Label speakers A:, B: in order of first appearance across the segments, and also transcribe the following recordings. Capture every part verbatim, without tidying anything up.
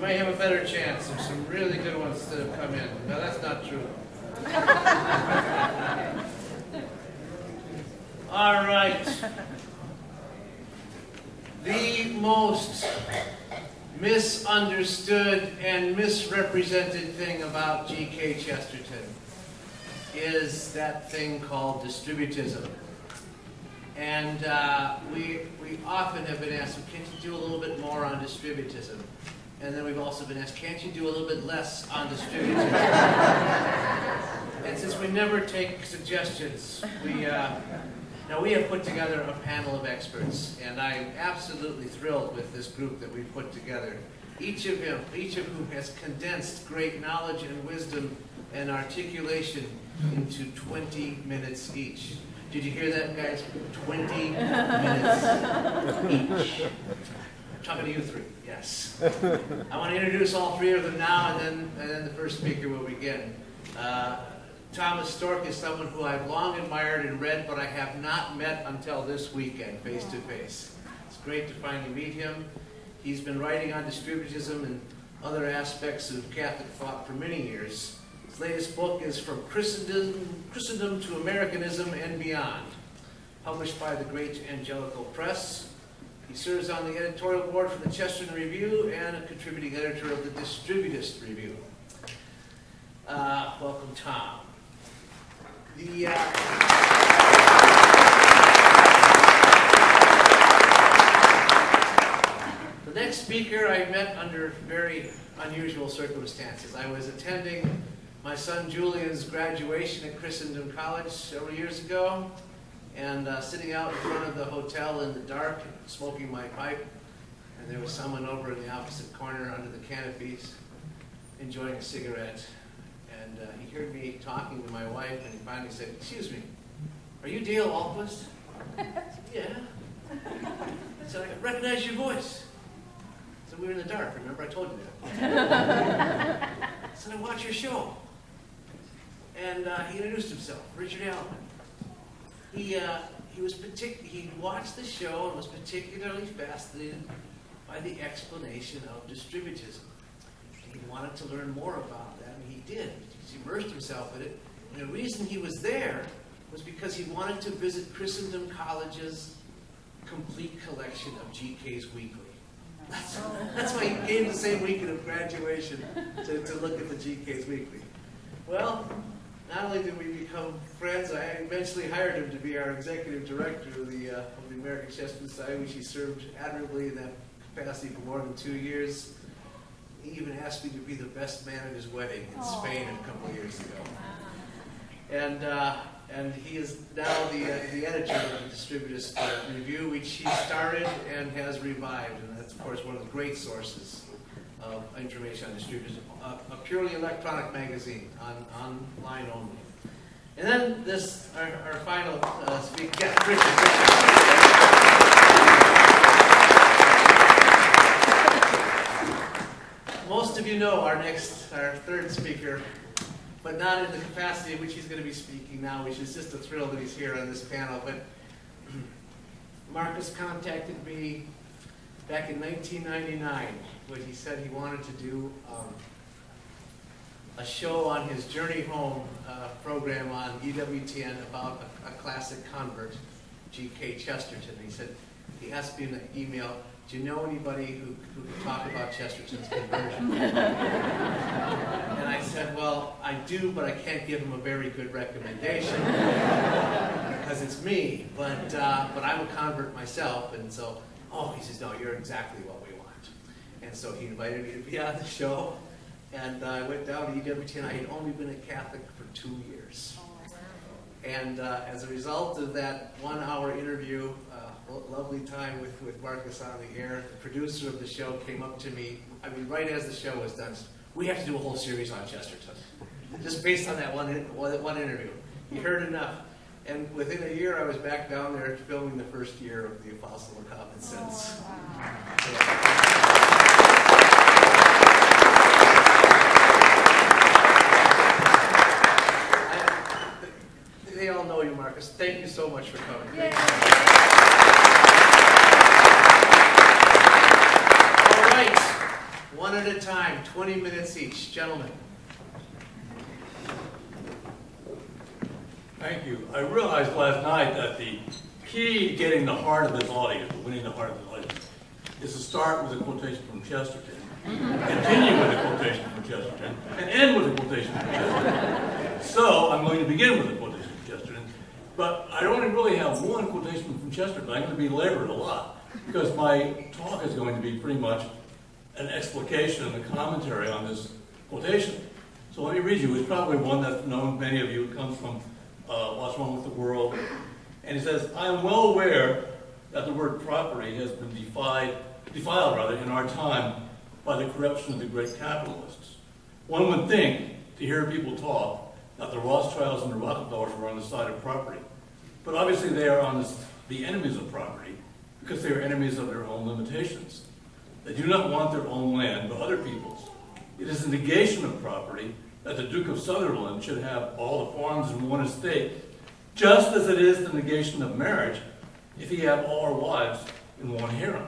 A: might have a better chance. There's some really good ones that have come in. No, that's not true. All right. The most misunderstood and misrepresented thing about G K Chesterton is that thing called distributism. And uh, we, we often have been asked, well, can't you do a little bit more on distributism? And then we've also been asked, can't you do a little bit less on distributism? And since we never take suggestions, we, uh, now we have put together a panel of experts, and I'm absolutely thrilled with this group that we've put together. Each of them, each of whom has condensed great knowledge and wisdom and articulation into twenty minutes each. Did you hear that, guys? twenty minutes each. I'm talking to you three, yes. I want to introduce all three of them now, and then, and then the first speaker will begin. Uh, Thomas Storck is someone who I've long admired and read, but I have not met until this weekend, face to face. It's great to finally meet him. He's been writing on distributism and other aspects of Catholic thought for many years. His latest book is From Christendom, Christendom to Americanism and Beyond, published by the Great Angelical Press. He serves on the editorial board for the Chesterton Review and a contributing editor of the Distributist Review. Uh, welcome, Tom. The, uh, the next speaker I met under very unusual circumstances. I was attending my son Julian's graduation at Christendom College several years ago, and uh, sitting out in front of the hotel in the dark, smoking my pipe, and there was someone over in the opposite corner under the canopies enjoying a cigarette. And uh, he heard me talking to my wife, and he finally said, "Excuse me, are you Dale Ahlquist?" I said, "Yeah." I said, "I recognize your voice." I said, "We were in the dark, remember I told you that." I said, "I watch your show." And uh, he introduced himself, Richard Allen. He, uh, he, was partic he watched the show and was particularly fascinated by the explanation of distributism. He wanted to learn more about that, and he did. He immersed himself in it. And the reason he was there was because he wanted to visit Christendom College's complete collection of G K's Weekly. That's, that's why he came the same weekend of graduation to, to look at the G K's Weekly. Well, not only did we become friends, I eventually hired him to be our executive director of the, uh, of the American Chesterton Society, which he served admirably in that capacity for more than two years. He even asked me to be the best man at his wedding in Aww. Spain a couple of years ago. And, uh, and he is now the, uh, the editor of the Distributist uh, Review, which he started and has revived. And that's, of course, one of the great sources of information on distributism. Uh, a purely electronic magazine, on online only. And then this, our, our final uh, speaker, yeah, Richard. Most of you know our next, our third speaker, but not in the capacity in which he's going to be speaking now, which is just a thrill that he's here on this panel. But Marcus contacted me back in nineteen ninety-nine when he said he wanted to do um, a show on his Journey Home uh, program on E W T N about a, a classic convert, G K Chesterton. He said, he asked me in an email, "Do you know anybody who, who can talk about Chesterton's conversion?" And I said, "Well, I do, but I can't give him a very good recommendation because it's me. But uh, but I'm a convert myself, and so." Oh, he says, "No, you're exactly what we want." And so he invited me to be on the show, and uh, I went down to E W T N. I had only been a Catholic for two years. Oh, wow. And uh, as a result of that one-hour interview, uh, lovely time with, with Marcus on the air, the producer of the show came up to me, I mean, right as the show was done, "We have to do a whole series on Chesterton," just based on that one, one interview. He heard enough. And within a year, I was back down there filming the first year of The Apostle of Common Sense. Oh, wow. I, they all know you, Marcus. Thank you so much for coming.
B: Yay.
A: All right. One one at a time, twenty minutes each. Gentlemen.
B: Thank you. I realized last night that the key to getting the heart of this audience, winning the heart of the audience, is to start with a quotation from Chesterton, continue with a quotation from Chesterton, and end with a quotation from Chesterton. So I'm going to begin with a quotation from Chesterton, but I only really have one quotation from Chesterton. I'm going to be labored a lot, because my talk is going to be pretty much an explication and a commentary on this quotation. So let me read you. It's probably one that's known to many of you. It comes from uh, What's Wrong with the World. And he says, I am well aware that the word property has been defied, defiled rather, in our time by the corruption of the great capitalists. One would think, to hear people talk, that the Rothschilds and the Rockefellers were on the side of property. But obviously they are on the, the enemies of property, because they are enemies of their own limitations. They do not want their own land, but other people's. It is a negation of property that the Duke of Sutherland should have all the farms in one estate, just as it is the negation of marriage if he have all our wives in one harem.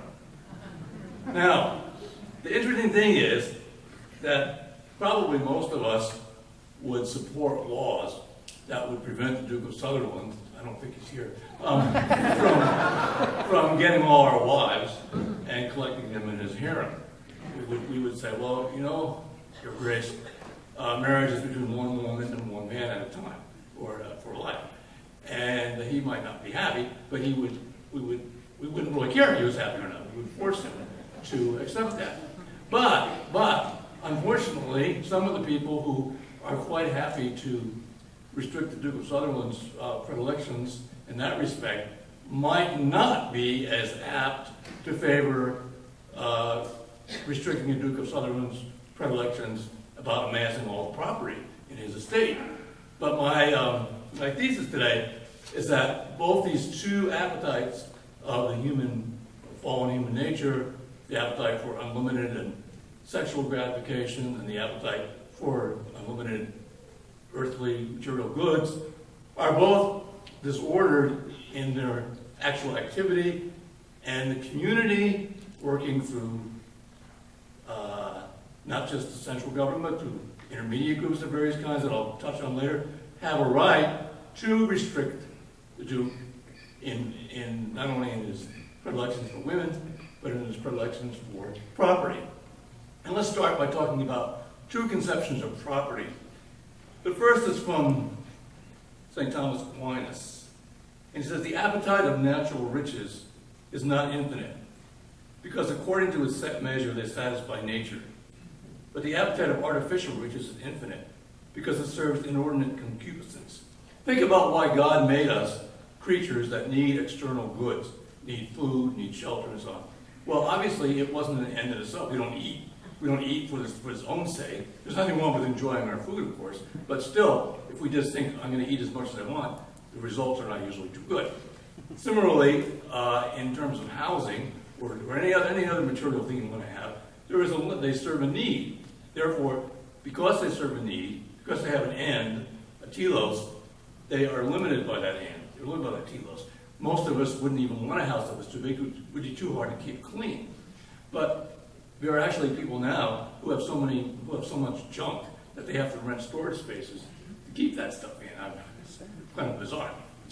B: Now, the interesting thing is that probably most of us would support laws that would prevent the Duke of Sutherland, I don't think he's here, um, from, from getting all our wives and collecting them in his harem. We would, we would say, well, you know, Your Grace, uh, marriage is between one woman and one man at a time, or uh, for life. And he might not be happy, but he would, we would, we wouldn't really care if he was happy or not. We would force him to accept that. But, but, unfortunately, some of the people who are quite happy to restrict the Duke of Sutherland's uh, predilections in that respect might not be as apt to favor uh, restricting the Duke of Sutherland's predilections about amassing all the property in his estate. But my, um, my thesis today is that both these two appetites of the human, fallen human nature, the appetite for unlimited and sexual gratification and the appetite for unlimited earthly material goods, are both disordered in their actual activity, and the community working through uh, not just the central government, through intermediate groups of various kinds that I'll touch on later, have a right to restrict the Duke in, in not only in his predilections for women, but in his predilections for property. And let's start by talking about two conceptions of property. The first is from Saint Thomas Aquinas. And he says, the appetite of natural riches is not infinite, because according to its set measure they satisfy nature. But the appetite of artificial riches is infinite, because it serves inordinate concupiscence. Think about why God made us creatures that need external goods, need food, need shelter, and so on. Well, obviously, it wasn't an end in itself. We don't eat. We don't eat for, this, for its own sake. There's nothing wrong with enjoying our food, of course. But still, if we just think, I'm going to eat as much as I want, the results are not usually too good. Similarly, uh, in terms of housing, or, or any, other, any other material thing you want to have, there is a, they serve a need. Therefore, because they serve a need, because they have an end, a telos, they are limited by that end. They're limited by that telos. Most of us wouldn't even want a house that was too big. It would be too hard to keep clean. But there are actually people now who have so many, who have so much junk that they have to rent storage spaces to keep that stuff in. It's kind of bizarre.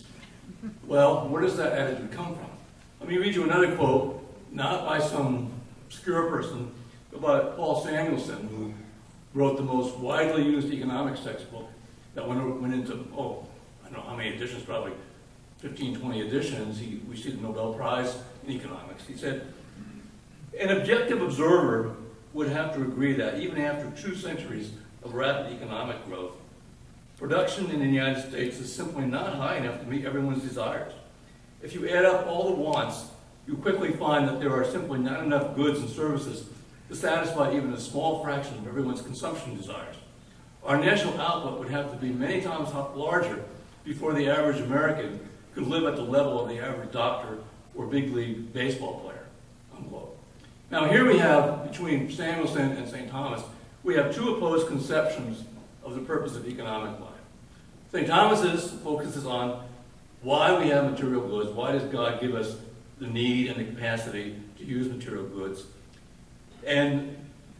B: Well, where does that attitude come from? Let me read you another quote, not by some obscure person, but by Paul Samuelson, who wrote the most widely used economics textbook that went, went into, oh, I don't know how many editions, probably fifteen, twenty editions. He received the Nobel Prize in economics. He said, an objective observer would have to agree that even after two centuries of rapid economic growth, production in the United States is simply not high enough to meet everyone's desires. If you add up all the wants, you quickly find that there are simply not enough goods and services to satisfy even a small fraction of everyone's consumption desires. Our national output would have to be many times larger before the average American could live at the level of the average doctor or big league baseball player, unquote. Now here we have, between Samuelson and Saint Thomas, we have two opposed conceptions of the purpose of economic life. Saint Thomas's focuses on why we have material goods, why does God give us the need and the capacity to use material goods. And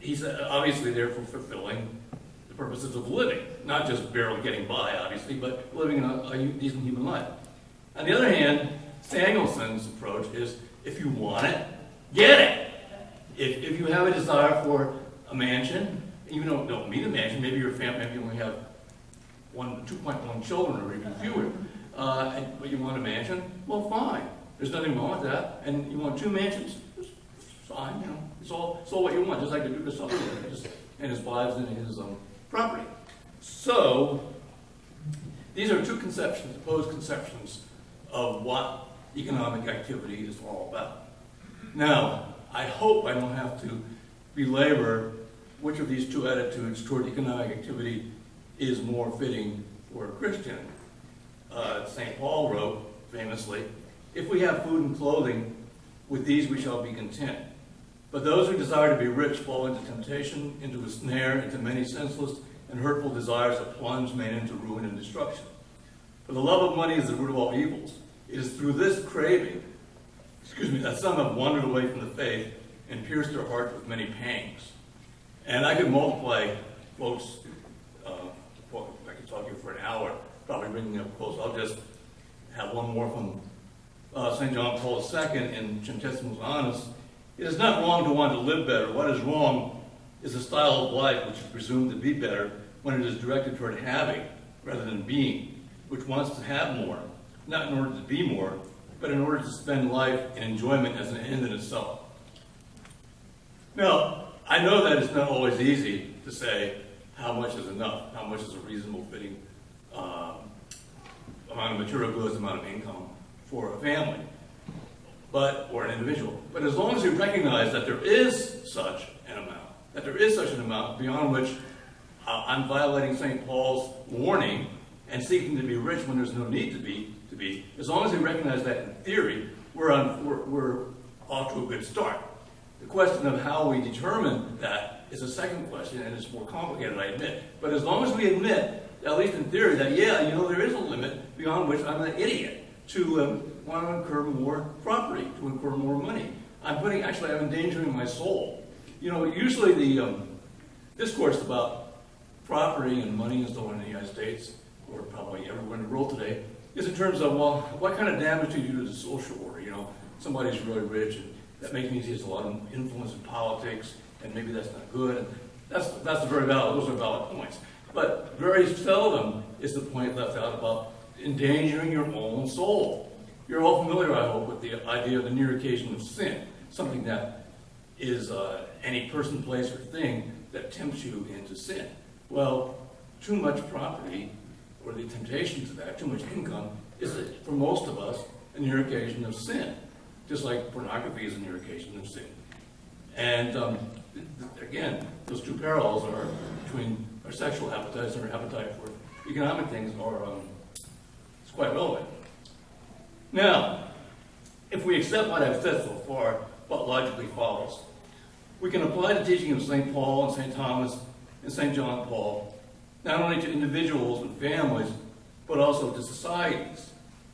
B: he's obviously there for fulfilling the purposes of living, not just barely getting by, obviously, but living a, a decent human life. On the other hand, Samuelson's approach is, if you want it, get it. If, if you have a desire for a mansion, you don't, don't need a mansion, maybe your family, maybe you only have one, two point one children or even fewer, uh, and, but you want a mansion, well, fine. There's nothing wrong with that. And you want two mansions, it's fine, you know. It's all, it's all what you want, just like the Duke of Sutherland just, and his wives and his um, property. So, these are two conceptions, opposed conceptions of what economic activity is all about. Now, I hope I don't have to belabor which of these two attitudes toward economic activity is more fitting for a Christian. Uh, Saint Paul wrote, famously, "If we have food and clothing, with these we shall be content. But those who desire to be rich fall into temptation, into a snare, into many senseless and hurtful desires that plunge man into ruin and destruction. For the love of money is the root of all evils. It is through this craving, excuse me, that some have wandered away from the faith and pierced their hearts with many pangs." And I could multiply quotes. Uh, I could talk to you for an hour, probably bringing up quotes. I'll just have one more from uh, Saint John Paul the Second in Centesimus Annus. "It is not wrong to want to live better. What is wrong is a style of life which is presumed to be better when it is directed toward having rather than being, which wants to have more, not in order to be more, but in order to spend life in enjoyment as an end in itself." Now, I know that it's not always easy to say how much is enough, how much is a reasonable fitting um, amount of material goods, amount of income for a family, but or an individual. But as long as you recognize that there is such an amount, that there is such an amount beyond which uh, I'm violating Saint Paul's warning and seeking to be rich when there's no need to be, to be, as long as we recognize that in theory, we're, on, we're, we're off to a good start. The question of how we determine that is a second question, and it's more complicated, I admit. But as long as we admit, at least in theory, that, yeah, you know, there is a limit beyond which I'm an idiot to um, want to incur more property, to incur more money. I'm putting, actually, I'm endangering my soul. You know, usually the um, discourse about property and money and so on in the United States, or probably everywhere in the world today, is in terms of, well, what kind of damage do you do to the social order? You know, somebody's really rich, and that makes me see there's a lot of influence in politics, and maybe that's not good. And that's, that's very valid, those are valid points. But very seldom is the point left out about endangering your own soul. You're all familiar, I hope, with the idea of the near occasion of sin, something that is uh, any person, place, or thing that tempts you into sin. Well, too much property, or the temptation to that, too much income, is, for most of us, a near occasion of sin. Just like pornography is a near occasion of sin. And um, again, those two parallels are between our sexual appetites and our appetite for economic things are um, it's quite relevant. Now, if we accept what I've said so far, what logically follows? We can apply the teaching of Saint Paul and Saint Thomas and Saint John Paul not only to individuals and families, but also to societies.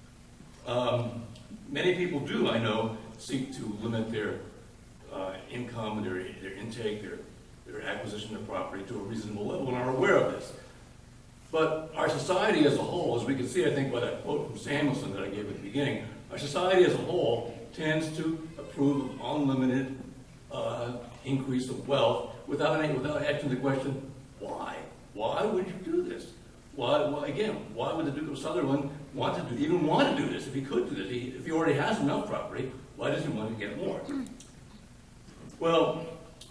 B: Um, Many people do, I know, seek to limit their uh, income, their, their intake, their, their acquisition of property to a reasonable level, and are aware of this. But our society as a whole, as we can see, I think, by that quote from Samuelson that I gave at the beginning, our society as a whole tends to approve of unlimited uh, increase of wealth without, any, without asking the question, why? Why would you do this? Why, well, again, why would the Duke of Sutherland want to do, even want to do this if he could do this? He, if he already has enough property, why does he want to get more? Well,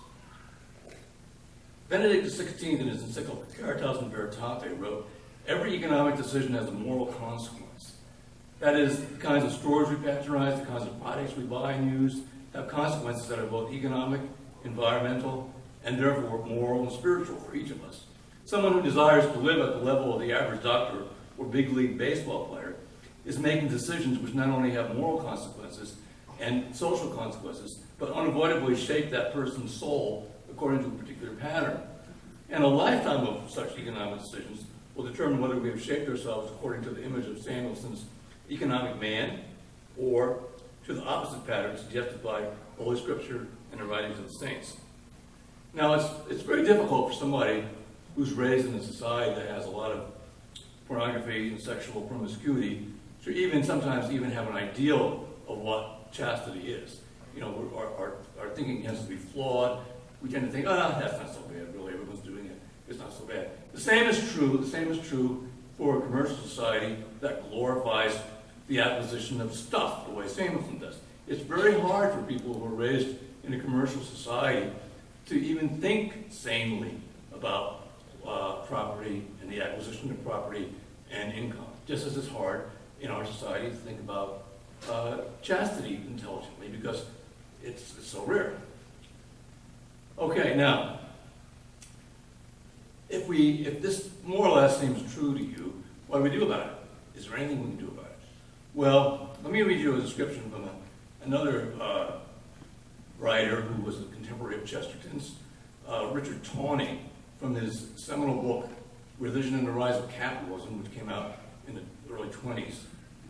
B: Benedict the sixteenth in his encyclical Caritas in Veritate wrote, "Every economic decision has a moral consequence. That is, the kinds of stores we patronize, the kinds of products we buy and use, have consequences that are both economic, environmental, and therefore moral and spiritual for each of us. Someone who desires to live at the level of the average doctor or big league baseball player is making decisions which not only have moral consequences and social consequences, but unavoidably shape that person's soul according to a particular pattern. And a lifetime of such economic decisions will determine whether we have shaped ourselves according to the image of Samuelson's economic man or to the opposite pattern suggested by Holy Scripture and the writings of the saints." Now, it's, it's very difficult for somebody who's raised in a society that has a lot of pornography and sexual promiscuity to even sometimes even have an ideal of what chastity is. You know, our, our, our thinking tends to be flawed. We tend to think, ah, oh, that's not so bad, really, everyone's doing it. It's not so bad. The same is true, the same is true for a commercial society that glorifies the acquisition of stuff the way Samuelson does. It's very hard for people who are raised in a commercial society to even think sanely about uh, property and the acquisition of property and income, just as it's hard in our society to think about uh, chastity intelligently because it's, it's so rare. Okay, now, if we, if this more or less seems true to you, what do we do about it? Is there anything we can do about it? Well, let me read you a description from a, another uh, writer who was a contemporary of Chesterton's, uh, Richard Tawney, from his seminal book, Religion and the Rise of Capitalism, which came out in the early twenties.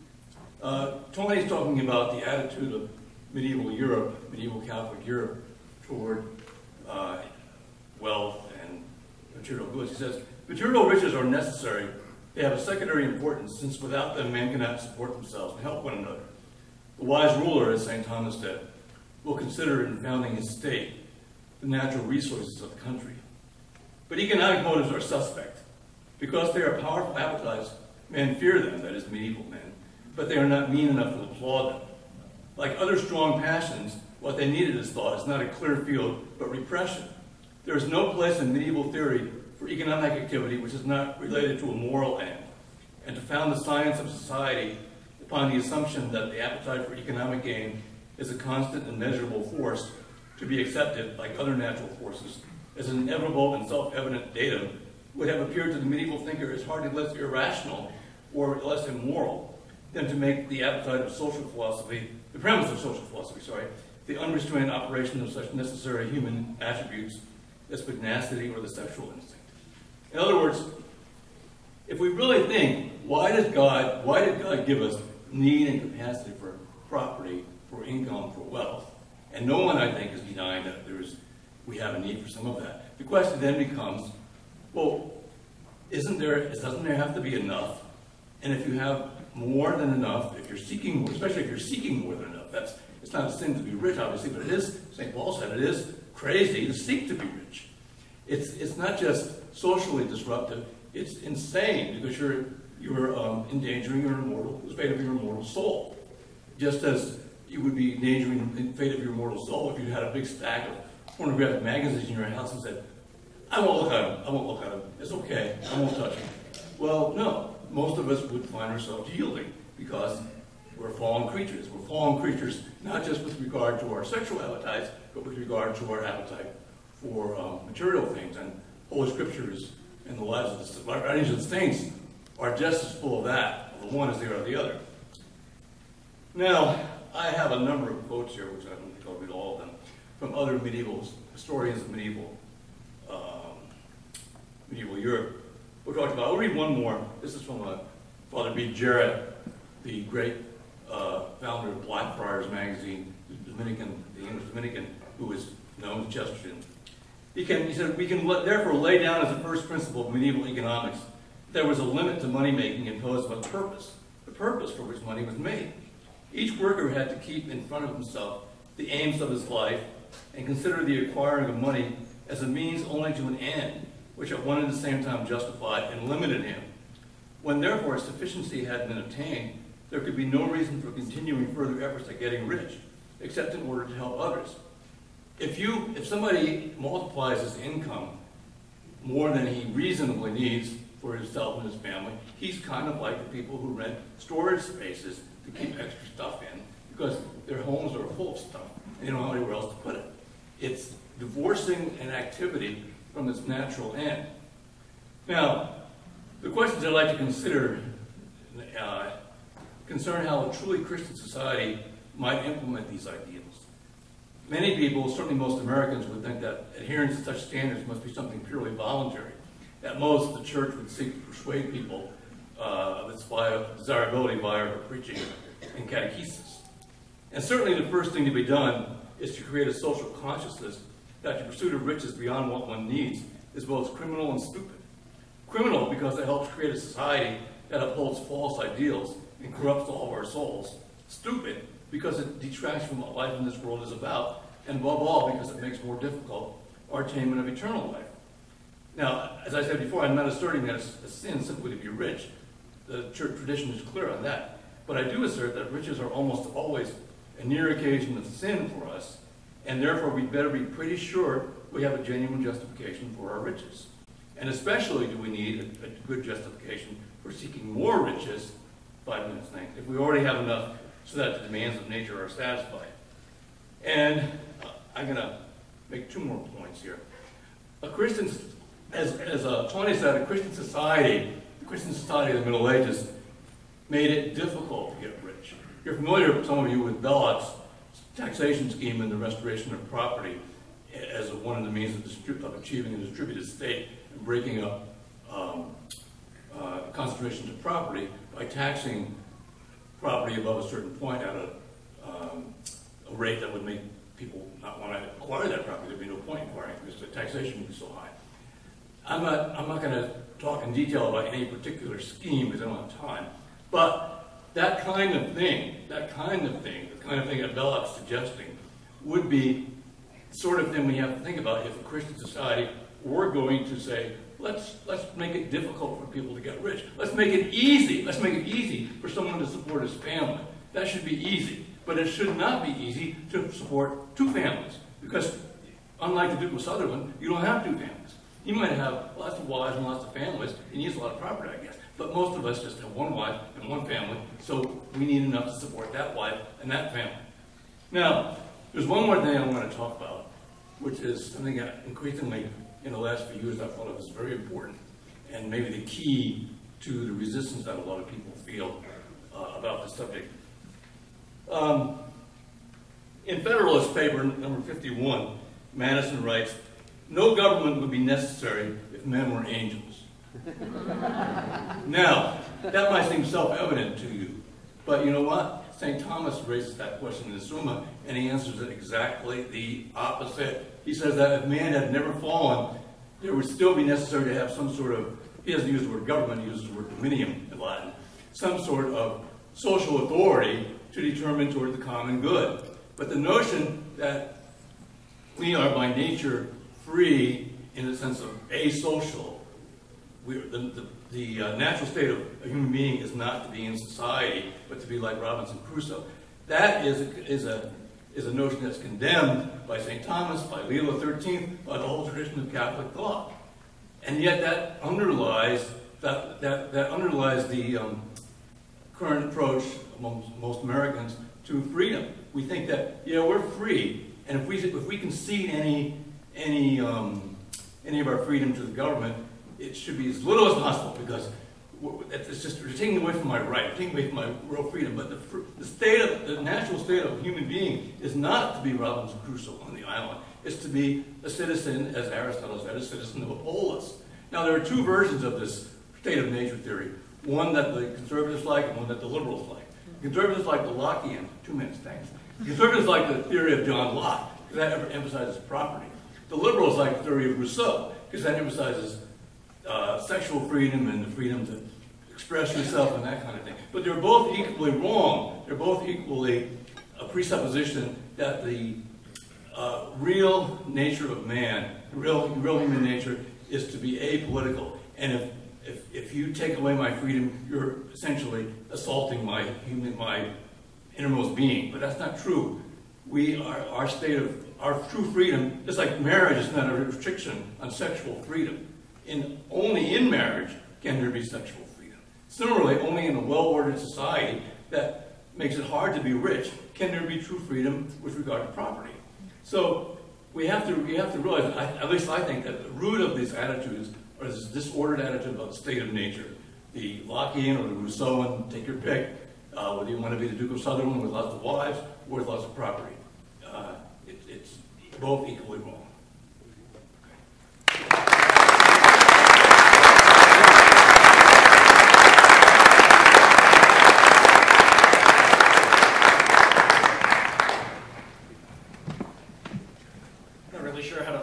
B: Uh, Tawney is talking about the attitude of medieval Europe, medieval Catholic Europe, toward uh, wealth and material goods. He says, material riches are necessary. They have a secondary importance, since without them man cannot support themselves and help one another. The wise ruler, as Saint Thomas said, will consider in founding his state the natural resources of the country. But economic motives are suspect. Because they are powerful appetites, men fear them, that is, medieval men, but they are not mean enough to applaud them. Like other strong passions, what they needed as thought is not a clear field, but repression. There is no place in medieval theory for economic activity which is not related to a moral end, and to found the science of society upon the assumption that the appetite for economic gain is a constant and measurable force to be accepted, like other natural forces, as an inevitable and self-evident datum, would have appeared to the medieval thinker as hardly less irrational or less immoral than to make the appetite of social philosophy, the premise of social philosophy, sorry, the unrestrained operation of such necessary human attributes as pugnacity or the sexual instinct. In other words, if we really think, why does God, why did God give us need and capacity for property, for income, for wealth? And no one, I think, is denying that there is, we have a need for some of that. The question then becomes, well, isn't there, doesn't there have to be enough? And if you have more than enough, if you're seeking more, especially if you're seeking more than enough, that's, it's not a sin to be rich, obviously, but it is, Saint Paul said, it is crazy to seek to be rich. It's, it's not just socially disruptive, it's insane because you're, you're um, endangering your immortal, the fate of your immortal soul. Just as you would be endangering the fate of your immortal soul if you had a big stack of pornographic magazines in your house and said, I won't look at them, I won't look at them, it's okay, I won't touch them. Well, no, most of us would find ourselves yielding because we're fallen creatures. We're fallen creatures not just with regard to our sexual appetites, but with regard to our appetite for um, material things. And Holy Scriptures and the lives of the writings of the saints are just as full of that, of the one as they are of the other. Now, I have a number of quotes here, which I don't think I'll read all of them, from other medieval historians of medieval um, medieval Europe. We'll talk about. I'll read one more. This is from uh, Father B. Jarrett, the great uh, founder of Blackfriars magazine, the Dominican, the English Dominican, who was known to Chesterton. He, can, he said, we can let, therefore lay down as a first principle of medieval economics that there was a limit to money making imposed by purpose, the purpose for which money was made. Each worker had to keep in front of himself the aims of his life and consider the acquiring of money as a means only to an end, which at one and the same time justified and limited him. When therefore sufficiency had been obtained, there could be no reason for continuing further efforts at getting rich, except in order to help others. If you, if somebody multiplies his income more than he reasonably needs for himself and his family, he's kind of like the people who rent storage spaces to keep extra stuff in because their homes are full of stuff and they don't know anywhere else to put it. It's divorcing an activity from its natural end. Now, the questions I'd like to consider uh, concern how a truly Christian society might implement these ideals. Many people, certainly most Americans, would think that adherence to such standards must be something purely voluntary. At most, the church would seek to persuade people uh, of its desirability via her preaching and catechesis. And certainly the first thing to be done is to create a social consciousness that the pursuit of riches beyond what one needs is both criminal and stupid. Criminal because it helps create a society that upholds false ideals and corrupts all of our souls. Stupid because it detracts from what life in this world is about, and above all because it makes more difficult our attainment of eternal life. Now, as I said before, I'm not asserting that it's a sin simply to be rich. The church tradition is clear on that. But I do assert that riches are almost always a near occasion of sin for us, and therefore we'd better be pretty sure we have a genuine justification for our riches. And especially do we need a, a good justification for seeking more riches, five minutes thanks, if we already have enough so that the demands of nature are satisfied. And uh, I'm going to make two more points here. A Christian, as, as uh, Tony said, a Christian society, the Christian society of the Middle Ages, made it difficult to get rich. You're familiar, some of you, with Belloc's taxation scheme and the restoration of property as one of the means of, of achieving a distributed state and breaking up um, uh, concentrations of property by taxing property above a certain point at a, um, a rate that would make people not want to acquire that property. There'd be no point in acquiring it because the taxation would be so high. I'm not, I'm not going to talk in detail about any particular scheme because I don't have time. But that kind of thing, that kind of thing, the kind of thing that Belloc's suggesting, would be the sort of thing we have to think about if a Christian society were going to say, let's, let's make it difficult for people to get rich. Let's make it easy. Let's make it easy for someone to support his family. That should be easy. But it should not be easy to support two families. Because unlike the Duke of Sutherland, you don't have two families. He might have lots of wives and lots of families. He needs a lot of property, I guess. But most of us just have one wife and one family, so we need enough to support that wife and that family. Now, there's one more thing I want to talk about, which is something that increasingly in the last few years I've thought of as very important, and maybe the key to the resistance that a lot of people feel uh, about the subject. Um, in Federalist paper number fifty-one, Madison writes, "No government would be necessary if men were angels." Now, that might seem self-evident to you, but you know what? Saint Thomas raises that question in the Summa, and he answers it exactly the opposite. He says that if man had never fallen, there would still be necessary to have some sort of, he doesn't use the word government, he uses the word dominium in Latin, some sort of social authority to determine toward the common good. But the notion that we are by nature free in the sense of asocial, we, the, the, the uh, natural state of a human being is not to be in society, but to be like Robinson Crusoe. That is a, is a, is a notion that's condemned by Saint Thomas, by Leo the thirteenth, by the whole tradition of Catholic thought. And yet that underlies, that, that, that underlies the um, current approach among most Americans to freedom. We think that, you know, we're free, and if we, if we concede any, any, um, any of our freedom to the government, it should be as little as possible, because it's just, we're taking away from my right, we're taking away from my real freedom. But the, the state of, the natural state of a human being is not to be Robinson Crusoe on the island. It's to be a citizen, as Aristotle said, a citizen of a polis. Now, there are two versions of this state of nature theory. One that the conservatives like and one that the liberals like. The conservatives like the Lockean, two minutes, thanks. The conservatives like the theory of John Locke, because that emphasizes property. The liberals like the theory of Rousseau, because that emphasizes Uh, sexual freedom and the freedom to express yourself and that kind of thing. But they're both equally wrong. They're both equally a presupposition that the uh, real nature of man, the real, real human nature, is to be apolitical. And if, if, if you take away my freedom, you're essentially assaulting my human, my innermost being. But that's not true. We are, our state of, our true freedom, just like marriage is not a restriction on sexual freedom. In, only in marriage can there be sexual freedom. Similarly, only in a well-ordered society that makes it hard to be rich can there be true freedom with regard to property. So we have to, we have to realize, I, at least I think, that the root of these attitudes are this disordered attitude about the state of nature. The Lockean or the Rousseauan, take your pick, uh, whether you want to be the Duke of Sutherland with lots of wives or with lots of property. Uh, it, it's both equally wrong.
C: Not really sure how to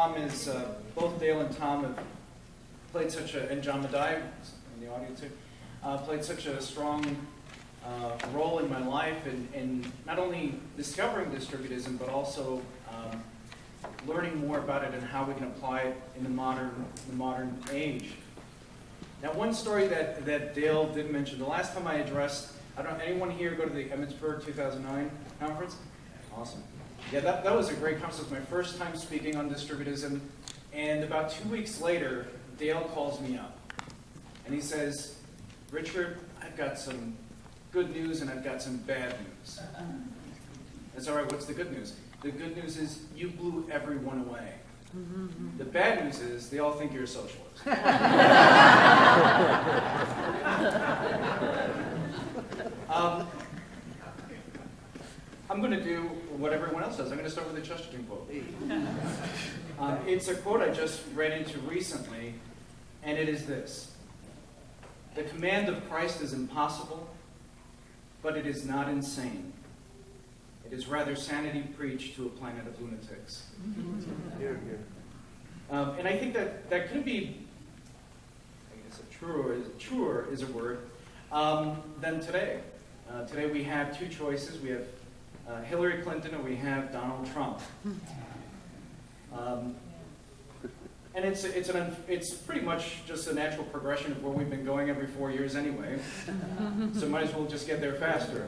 C: Tom is, uh, both Dale and Tom have played such a, and John Madai, in the audience too, uh, played such a strong uh, role in my life in, in not only discovering distributism, but also um, learning more about it and how we can apply it in the modern, the modern age. Now, one story that, that Dale did mention, the last time I addressed, I don't know, anyone here go to the Emmitsburg two thousand nine conference? Awesome. Yeah, that, that was a great conference. It was my first time speaking on distributism. And about two weeks later, Dale calls me up. And he says, Richard, I've got some good news and I've got some bad news. That's all right, what's the good news? The good news is you blew everyone away. The bad news is they all think you're a socialist. um, I'm going to do what everyone else does. I'm going to start with a Chesterton quote. Um, it's a quote I just read into recently, and it is this. The command of Christ is impossible, but it is not insane. It is rather sanity preached to a planet of lunatics. Here, here. Um, and I think that that could be, I guess, a truer is, truer is a word, um, than today. Uh, today we have two choices. We have uh, Hillary Clinton and we have Donald Trump. Um, and it's it's an it's pretty much just a natural progression of where we've been going every four years anyway. So might as well just get there faster.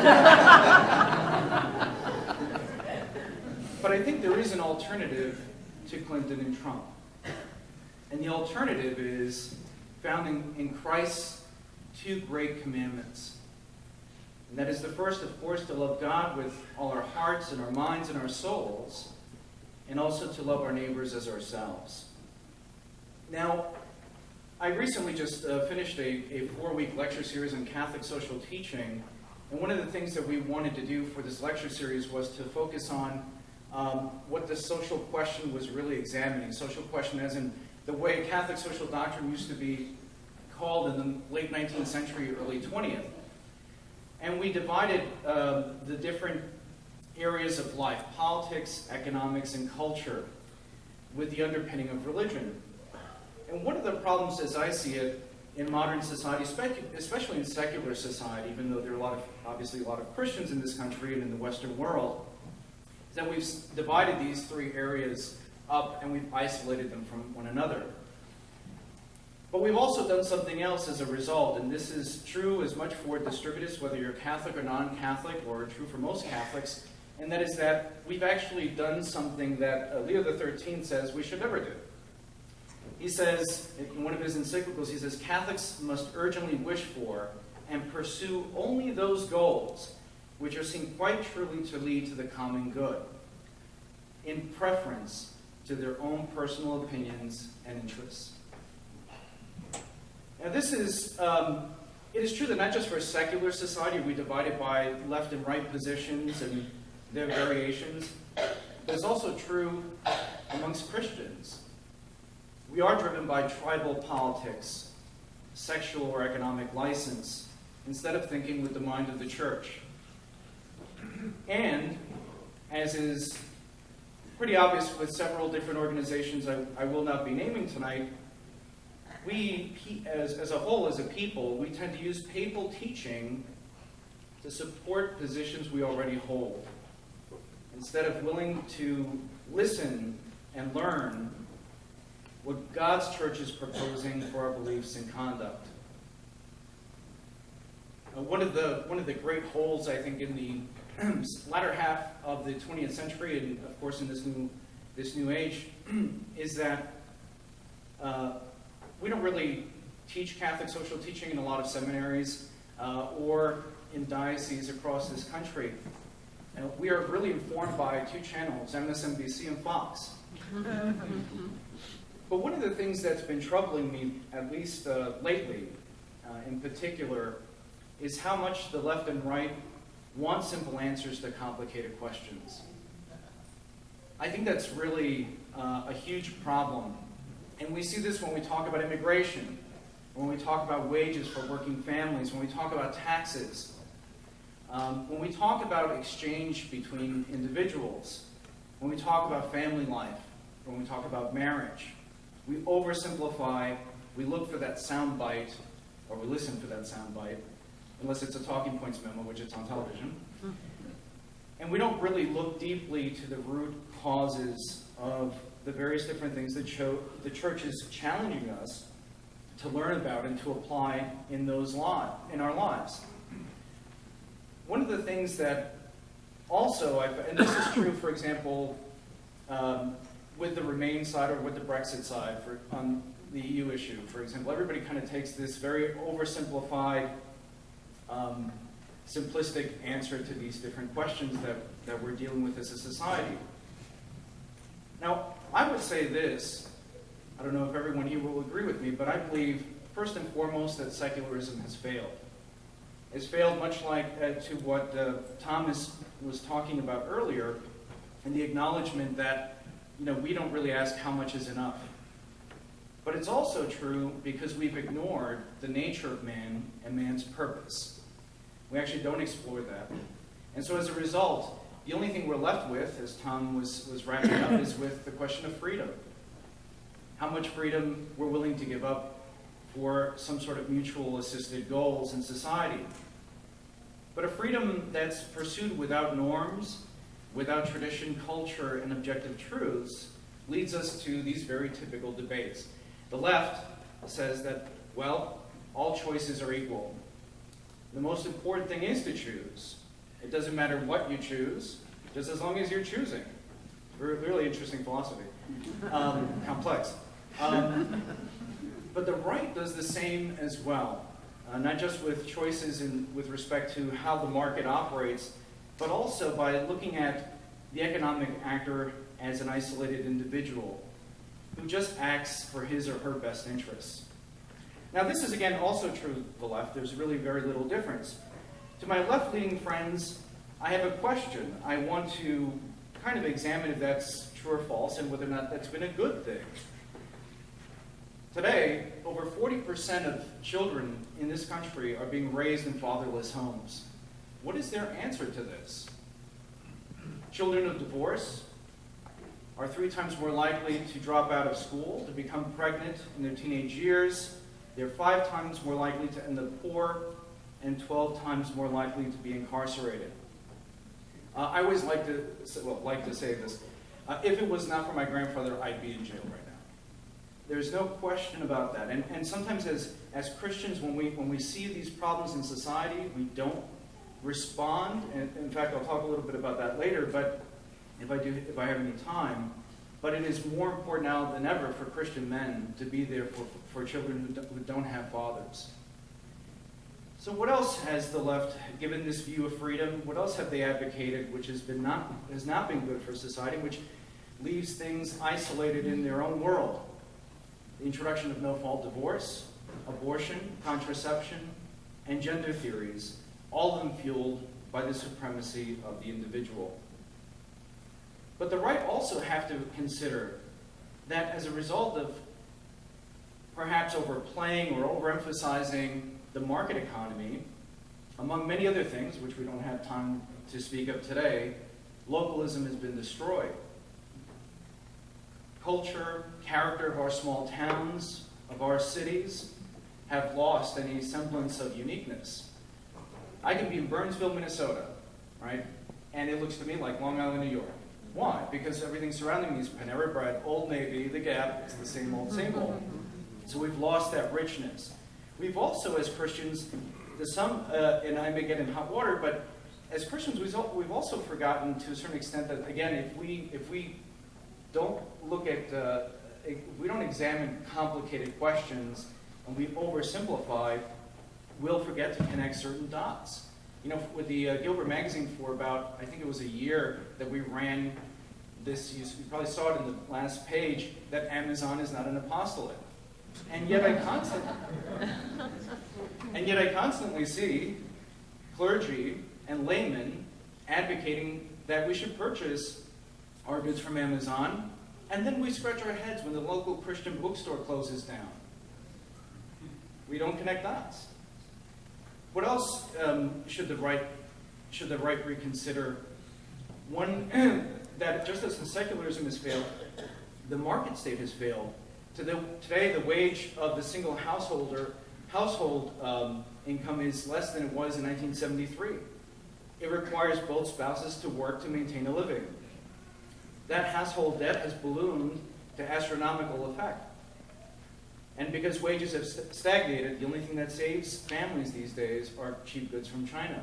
C: But I think there is an alternative to Clinton and Trump. And the alternative is found in, in Christ's two great commandments. And that is the first, of course, to love God with all our hearts and our minds and our souls, and also to love our neighbors as ourselves. Now, I recently just uh, finished a, a four-week lecture series on Catholic social teaching, and one of the things that we wanted to do for this lecture series was to focus on um, what the social question was really examining. Social question as in the way Catholic social doctrine used to be called in the late nineteenth century, early twentieth. And we divided uh, the different areas of life, politics, economics, and culture, with the underpinning of religion. And one of the problems, as I see it, in modern society, especially in secular society, even though there are a lot of, obviously a lot of Christians in this country and in the Western world, is that we've divided these three areas up and we've isolated them from one another. But we've also done something else as a result, and this is true as much for distributists, whether you're Catholic or non-Catholic, or true for most Catholics, and that is that we've actually done something that uh, Leo the thirteenth says we should never do. He says, in one of his encyclicals, he says, Catholics must urgently wish for and pursue only those goals which are seen quite truly to lead to the common good, in preference to their own personal opinions and interests. Now this is, um, it is true that not just for a secular society, we divide it by left and right positions and their variations, but it's also true amongst Christians. We are driven by tribal politics, sexual or economic license, instead of thinking with the mind of the church. And, as is pretty obvious with several different organizations I, I will not be naming tonight, we, as, as a whole, as a people, we tend to use papal teaching to support positions we already hold, instead of willing to listen and learn what God's church is proposing for our beliefs and conduct. Uh, one of the one of the great holes, I think, in the latter half of the twentieth century, and of course in this new this new age, is that uh, we don't really teach Catholic social teaching in a lot of seminaries uh, or in dioceses across this country. Uh, we are really informed by two channels, M S N B C and Fox. But one of the things that's been troubling me, at least uh, lately, uh, in particular, is how much the left and right want simple answers to complicated questions. I think that's really uh, a huge problem. And we see this when we talk about immigration, when we talk about wages for working families, when we talk about taxes, um, when we talk about exchange between individuals, when we talk about family life, when we talk about marriage. We oversimplify, we look for that sound bite, or we listen for that sound bite, unless it's a talking points memo, which it's on television. And we don't really look deeply to the root causes of the various different things that show the church is challenging us to learn about and to apply in those li- in our lives. One of the things that also, I've, and this is true, for example, um, with the Remain side or with the Brexit side for, on the E U issue, for example, everybody kind of takes this very oversimplified, um, simplistic answer to these different questions that, that we're dealing with as a society. Now, I would say this, I don't know if everyone here will agree with me, but I believe, first and foremost, that secularism has failed. It's failed much like uh, to what uh, Thomas was talking about earlier, and the acknowledgement that, you know, we don't really ask how much is enough. But it's also true because we've ignored the nature of man and man's purpose. We actually don't explore that. And so as a result, the only thing we're left with, as Tom was, was wrapping up, is with the question of freedom. How much freedom we're willing to give up for some sort of mutual assisted goals in society. But a freedom that's pursued without norms, without tradition, culture, and objective truths leads us to these very typical debates. The left says that, well, all choices are equal. The most important thing is to choose. It doesn't matter what you choose, just as long as you're choosing. Really interesting philosophy. Um, complex. Um, but the right does the same as well. Uh, not just with choices in, with respect to how the market operates, but also by looking at the economic actor as an isolated individual who just acts for his or her best interests. Now, this is, again, also true of the left. There's really very little difference. To my left-leaning friends, I have a question. I want to kind of examine if that's true or false and whether or not that's been a good thing. Today, over forty percent of children in this country are being raised in fatherless homes. What is their answer to this? Children of divorce are three times more likely to drop out of school, to become pregnant in their teenage years. They're five times more likely to end up poor, and twelve times more likely to be incarcerated. Uh, I always like to, well, like to say this. Uh, if it was not for my grandfather, I'd be in jail right now. There's no question about that. And, and sometimes as, as Christians, when we, when we see these problems in society, we don't respond. And in fact, I'll talk a little bit about that later, but if I do, if I have any time. But it is more important now than ever for Christian men to be there for, for children who, do, who don't have fathers. So what else has the left, given this view of freedom, what else have they advocated which has, been not, has not been good for society, which leaves things isolated in their own world? The introduction of no-fault divorce, abortion, contraception, and gender theories, all of them fueled by the supremacy of the individual. But the right also have to consider that as a result of perhaps overplaying or overemphasizing the market economy, among many other things, which we don't have time to speak of today, localism has been destroyed. Culture, character of our small towns, of our cities, have lost any semblance of uniqueness. I could be in Burnsville, Minnesota, right? And it looks to me like Long Island, New York. Why? Because everything surrounding me is Panera Bread, Old Navy, The Gap, it's the same old, same old. So we've lost that richness. We've also, as Christians, to some, uh, and I may get in hot water, but as Christians, we've also forgotten to a certain extent that, again, if we, if we don't look at, uh, if we don't examine complicated questions and we oversimplify, we'll forget to connect certain dots. You know, with the uh, Gilbert magazine for about, I think it was a year that we ran this, you probably saw it in the last page, that Amazon is not an apostolate. And yet I constantly, and yet I constantly see clergy and laymen advocating that we should purchase our goods from Amazon, and then we scratch our heads when the local Christian bookstore closes down. We don't connect dots. What else um, should the right should the right reconsider? One, that just as the secularism has failed, the market state has failed. Today, the wage of the single householder household um, income is less than it was in nineteen seventy-three. It requires both spouses to work to maintain a living. That household debt has ballooned to astronomical effect. And because wages have st stagnated, the only thing that saves families these days are cheap goods from China.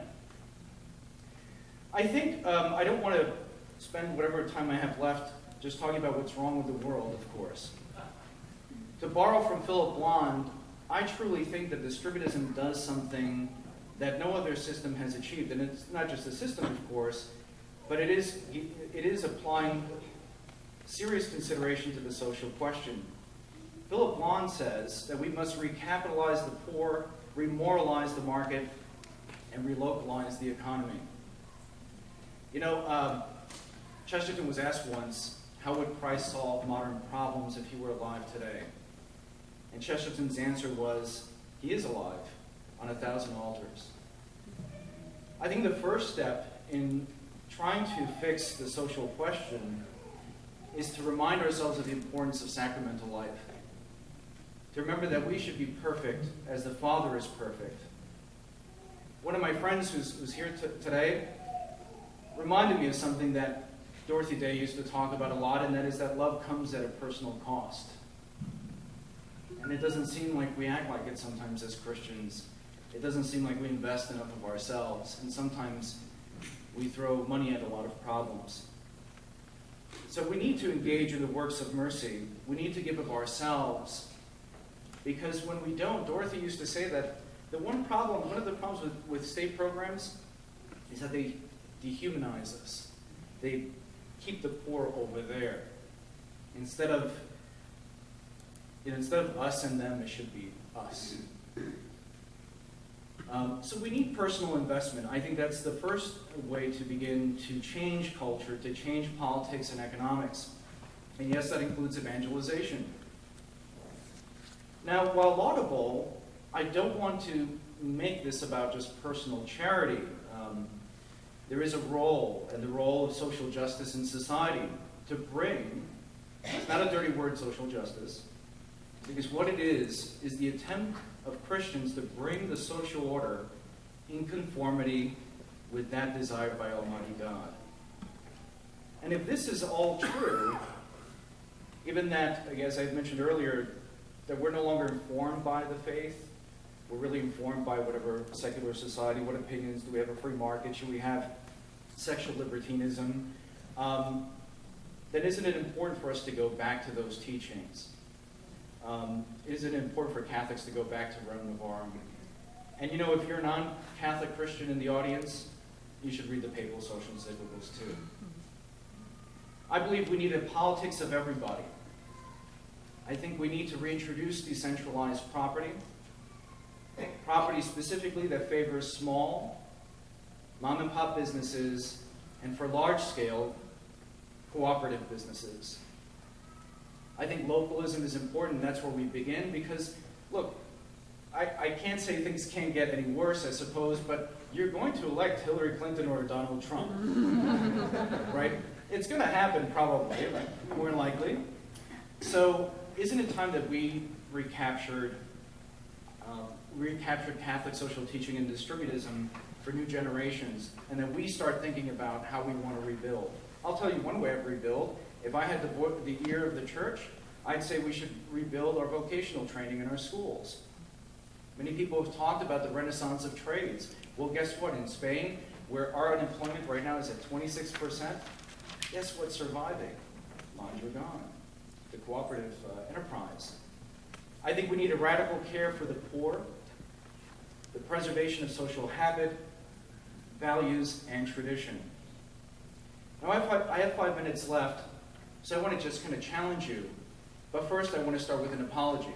C: I think um, I don't want to spend whatever time I have left just talking about what's wrong with the world, of course. To borrow from Philip Blond, I truly think that distributism does something that no other system has achieved. And it's not just a system, of course, but it is, it is applying serious consideration to the social question. Philip Blond says that we must recapitalize the poor, remoralize the market, and relocalize the economy. You know, um, Chesterton was asked once, how would Christ solve modern problems if he were alive today? And Chesterton's answer was, he is alive on a thousand altars. I think the first step in trying to fix the social question is to remind ourselves of the importance of sacramental life. To remember that we should be perfect as the Father is perfect. One of my friends who's, who's here today reminded me of something that Dorothy Day used to talk about a lot, and that is that love comes at a personal cost. And it doesn't seem like we act like it sometimes as Christians. It doesn't seem like we invest enough of ourselves, and sometimes we throw money at a lot of problems. So we need to engage in the works of mercy. We need to give of ourselves, because when we don't, Dorothy used to say that the one problem, one of the problems with, with state programs is that they dehumanize us. They keep the poor over there. Instead of, you know, instead of us and them, it should be us. Um, so we need personal investment. I think that's the first way to begin to change culture, to change politics and economics. And yes, that includes evangelization. Now, while laudable, I don't want to make this about just personal charity. Um, there is a role, and the role of social justice in society to bring, it's not a dirty word, social justice, because what it is, is the attempt of Christians to bring the social order in conformity with that desired by Almighty God. And if this is all true, given that, as I mentioned earlier, that we're no longer informed by the faith, we're really informed by whatever secular society, what opinions, do we have a free market, should we have sexual libertinism, um, then isn't it important for us to go back to those teachings? Um, is it important for Catholics to go back to Rome Novarum? And you know, if you're a non-Catholic Christian in the audience, you should read the papal social encyclicals too. I believe we need a politics of everybody. I think we need to reintroduce decentralized property, property specifically that favors small, mom and pop businesses, and for large scale, cooperative businesses. I think localism is important, and that's where we begin, because, look, I, I can't say things can't get any worse, I suppose, but you're going to elect Hillary Clinton or Donald Trump, right? It's going to happen probably, like, more likely. So isn't it time that we recaptured, uh, recaptured Catholic social teaching and distributism for new generations, and that we start thinking about how we want to rebuild? I'll tell you one way of rebuild. If I had the, the ear of the church, I'd say we should rebuild our vocational training in our schools. Many people have talked about the renaissance of trades. Well, guess what? In Spain, where our unemployment right now is at twenty-six percent, guess what's surviving? Mondragon, the cooperative uh, enterprise. I think we need a radical care for the poor, the preservation of social habit, values, and tradition. Now, I have five, I have five minutes left, so I want to just kind of challenge you. But first, I want to start with an apology.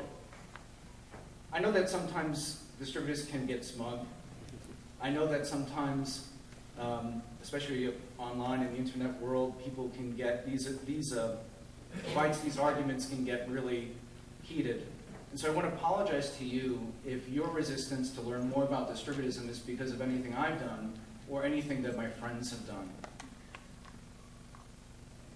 C: I know that sometimes distributors can get smug. I know that sometimes, um, especially online in the internet world, people can get, these, these uh, fights, these arguments can get really heated. And so I want to apologize to you if your resistance to learn more about distributism is because of anything I've done or anything that my friends have done.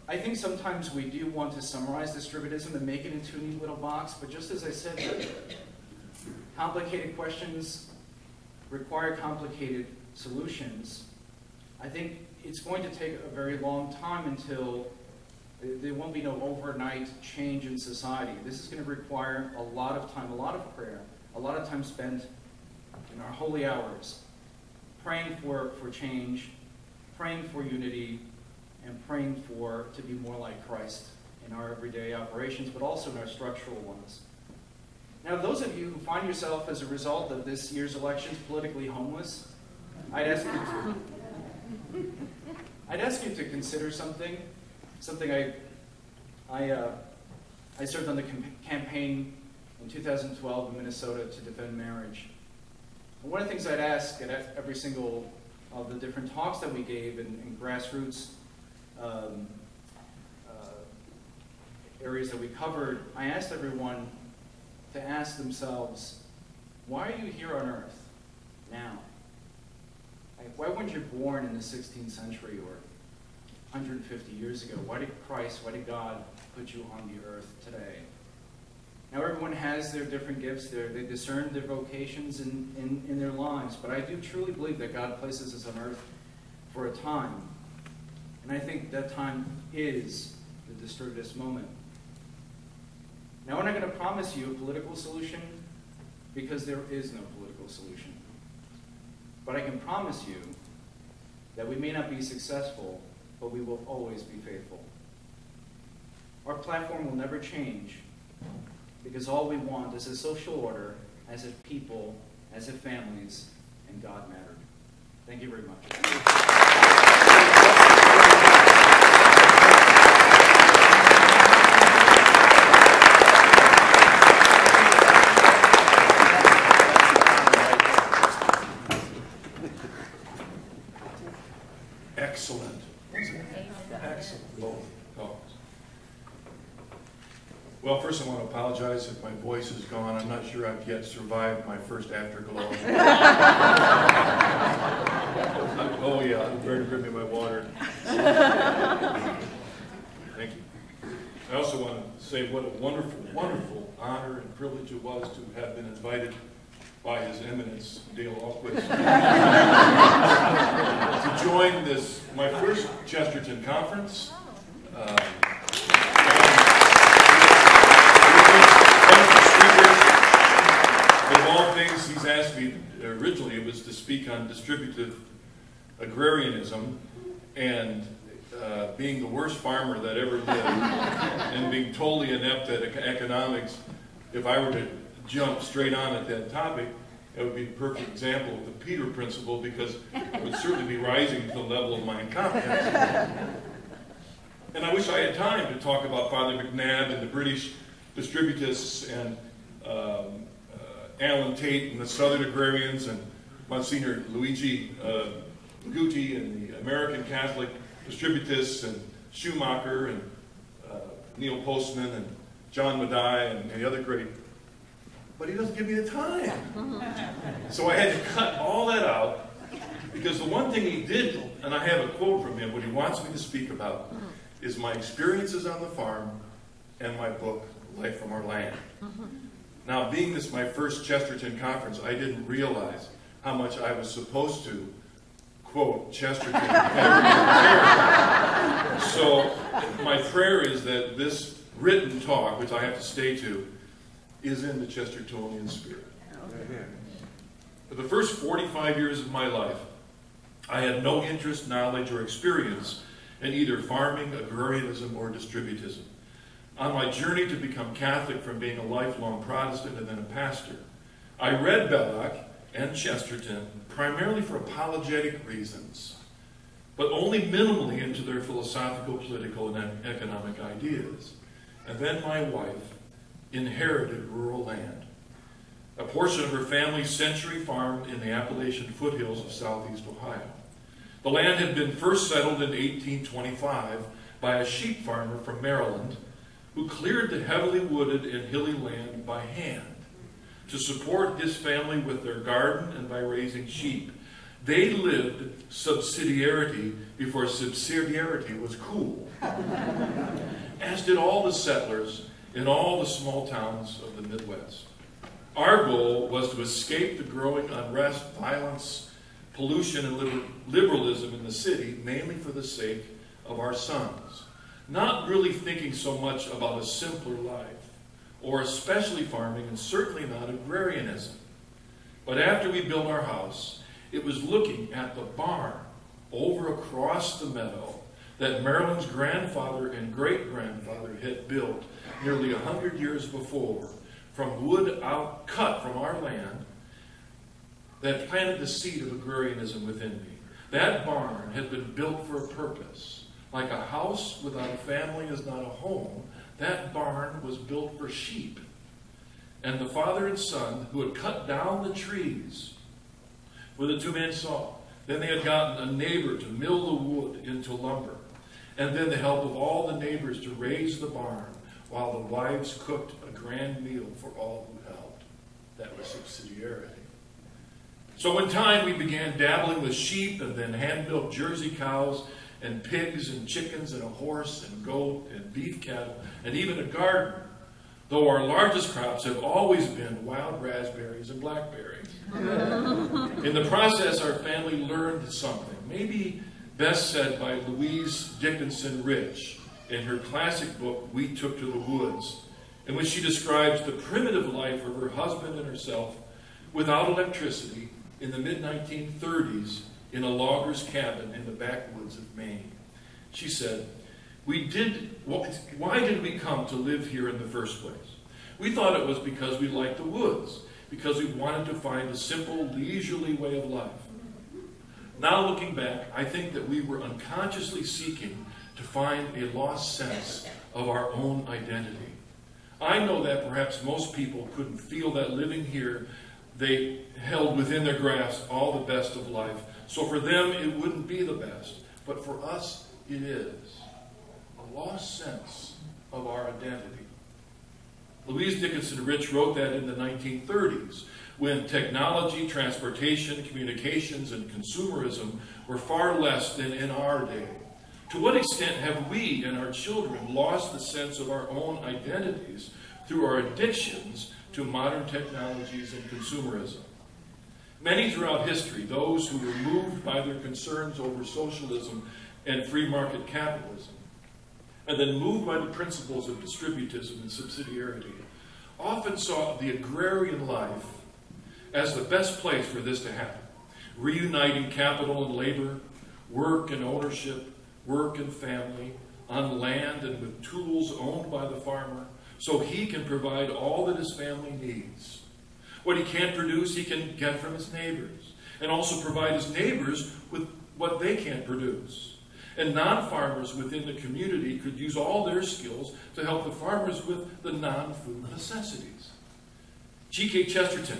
C: I think sometimes we do want to summarize distributism and make it into a neat little box, but just as I said, complicated questions require complicated solutions. I think it's going to take a very long time until there won't be no overnight change in society. This is going to require a lot of time, a lot of prayer, a lot of time spent in our holy hours, praying for, for change, praying for unity, and praying for to be more like Christ in our everyday operations, but also in our structural ones. Now, those of you who find yourself as a result of this year's elections politically homeless, I'd ask you to, I'd ask you to consider something, something I, I, uh, I served on the campaign in two thousand twelve in Minnesota to defend marriage. And one of the things I'd ask at every single of the different talks that we gave in, in grassroots um, uh, areas that we covered, I asked everyone to ask themselves, why are you here on earth now? Like, why weren't you born in the sixteenth century or one hundred fifty years ago? Why did Christ, why did God put you on the earth today? Now, everyone has their different gifts. They're, they discern their vocations in, in, in their lives, but I do truly believe that God places us on earth for a time. And I think that time is the distributivist moment. Now, we're not going to promise you a political solution because there is no political solution. But I can promise you that we may not be successful, but we will always be faithful. Our platform will never change because all we want is a social order as if people, as if families, and God mattered. Thank you very much.
D: Excellent. Excellent. Both talks. Well, first I want to apologize if my voice is gone. I'm not sure I've yet survived my first afterglow. Oh yeah, I'm very to bring me my water. Thank you. I also want to say what a wonderful, wonderful honor and privilege it was to have been invited by His Eminence, Dale Ahlquist, to join this, my first Chesterton conference. Um, of all things, he's asked me, originally it was to speak on distributive agrarianism and uh, being the worst farmer that ever lived and being totally inept at economics. If I were to jump straight on at that topic, it would be a perfect example of the Peter principle, because it would certainly be rising to the level of my incompetence. And I wish I had time to talk about Father McNabb and the British distributists and um, uh, Alan Tate and the Southern Agrarians and Monsignor Luigi uh, Guti and the American Catholic distributists and Schumacher and uh, Neil Postman and John Maddai and the other great. But he doesn't give me the time. So I had to cut all that out, because the one thing he did, and I have a quote from him, what he wants me to speak about is my experiences on the farm and my book, Life from Our Land. Now, being this my first Chesterton conference, I didn't realize how much I was supposed to quote Chesterton. So my prayer is that this written talk, which I have to stay to, is in the Chestertonian spirit. For the first forty-five years of my life, I had no interest, knowledge, or experience in either farming, agrarianism, or distributism. On my journey to become Catholic from being a lifelong Protestant and then a pastor, I read Belloc and Chesterton primarily for apologetic reasons, but only minimally into their philosophical, political, and economic ideas. And then my wife inherited rural land, a portion of her family's century farm in the Appalachian foothills of southeast Ohio. The land had been first settled in eighteen twenty-five by a sheep farmer from Maryland who cleared the heavily wooded and hilly land by hand to support his family with their garden and by raising sheep, They lived subsidiarity before subsidiarity was cool, as did all the settlers in all the small towns of the Midwest. Our goal was to escape the growing unrest, violence, pollution, and liber- liberalism in the city, mainly for the sake of our sons. Not really thinking so much about a simpler life, or especially farming, and certainly not agrarianism. But after we built our house, it was looking at the barn over across the meadow that Marilyn's grandfather and great-grandfather had built nearly a hundred years before, from wood out cut from our land, that planted the seed of agrarianism within me. That barn had been built for a purpose. Like a house without a family is not a home, that barn was built for sheep. And the father and son who had cut down the trees where the two men saw. Then they had gotten a neighbor to mill the wood into lumber. And then the help of all the neighbors to raise the barn while the wives cooked a grand meal for all who helped. That was subsidiarity. So in time we began dabbling with sheep and then hand-built Jersey cows and pigs and chickens and a horse and goat and beef cattle and even a garden. Though our largest crops have always been wild raspberries and blackberries. In the process, our family learned something, maybe best said by Louise Dickinson Rich in her classic book, We Took to the Woods, in which she describes the primitive life of her husband and herself without electricity in the mid nineteen thirties in a logger's cabin in the backwoods of Maine. She said, We did, why did we come to live here in the first place? We thought it was because we liked the woods, because we wanted to find a simple, leisurely way of life. Now looking back, I think that we were unconsciously seeking to find a lost sense of our own identity. I know that perhaps most people couldn't feel that living here they held within their grasp all the best of life. So for them, it wouldn't be the best. But for us, it is. A lost sense of our identity. Louise Dickinson Rich wrote that in the nineteen thirties, when technology, transportation, communications, and consumerism were far less than in our day. To what extent have we and our children lost the sense of our own identities through our addictions to modern technologies and consumerism? Many throughout history, those who were moved by their concerns over socialism and free market capitalism, and then moved by the principles of distributism and subsidiarity, often saw the agrarian life as the best place for this to happen, reuniting capital and labor, work and ownership, work and family, on land and with tools owned by the farmer, so he can provide all that his family needs. What he can't produce, he can get from his neighbors, and also provide his neighbors with what they can't produce. And non-farmers within the community could use all their skills to help the farmers with the non-food necessities. G K Chesterton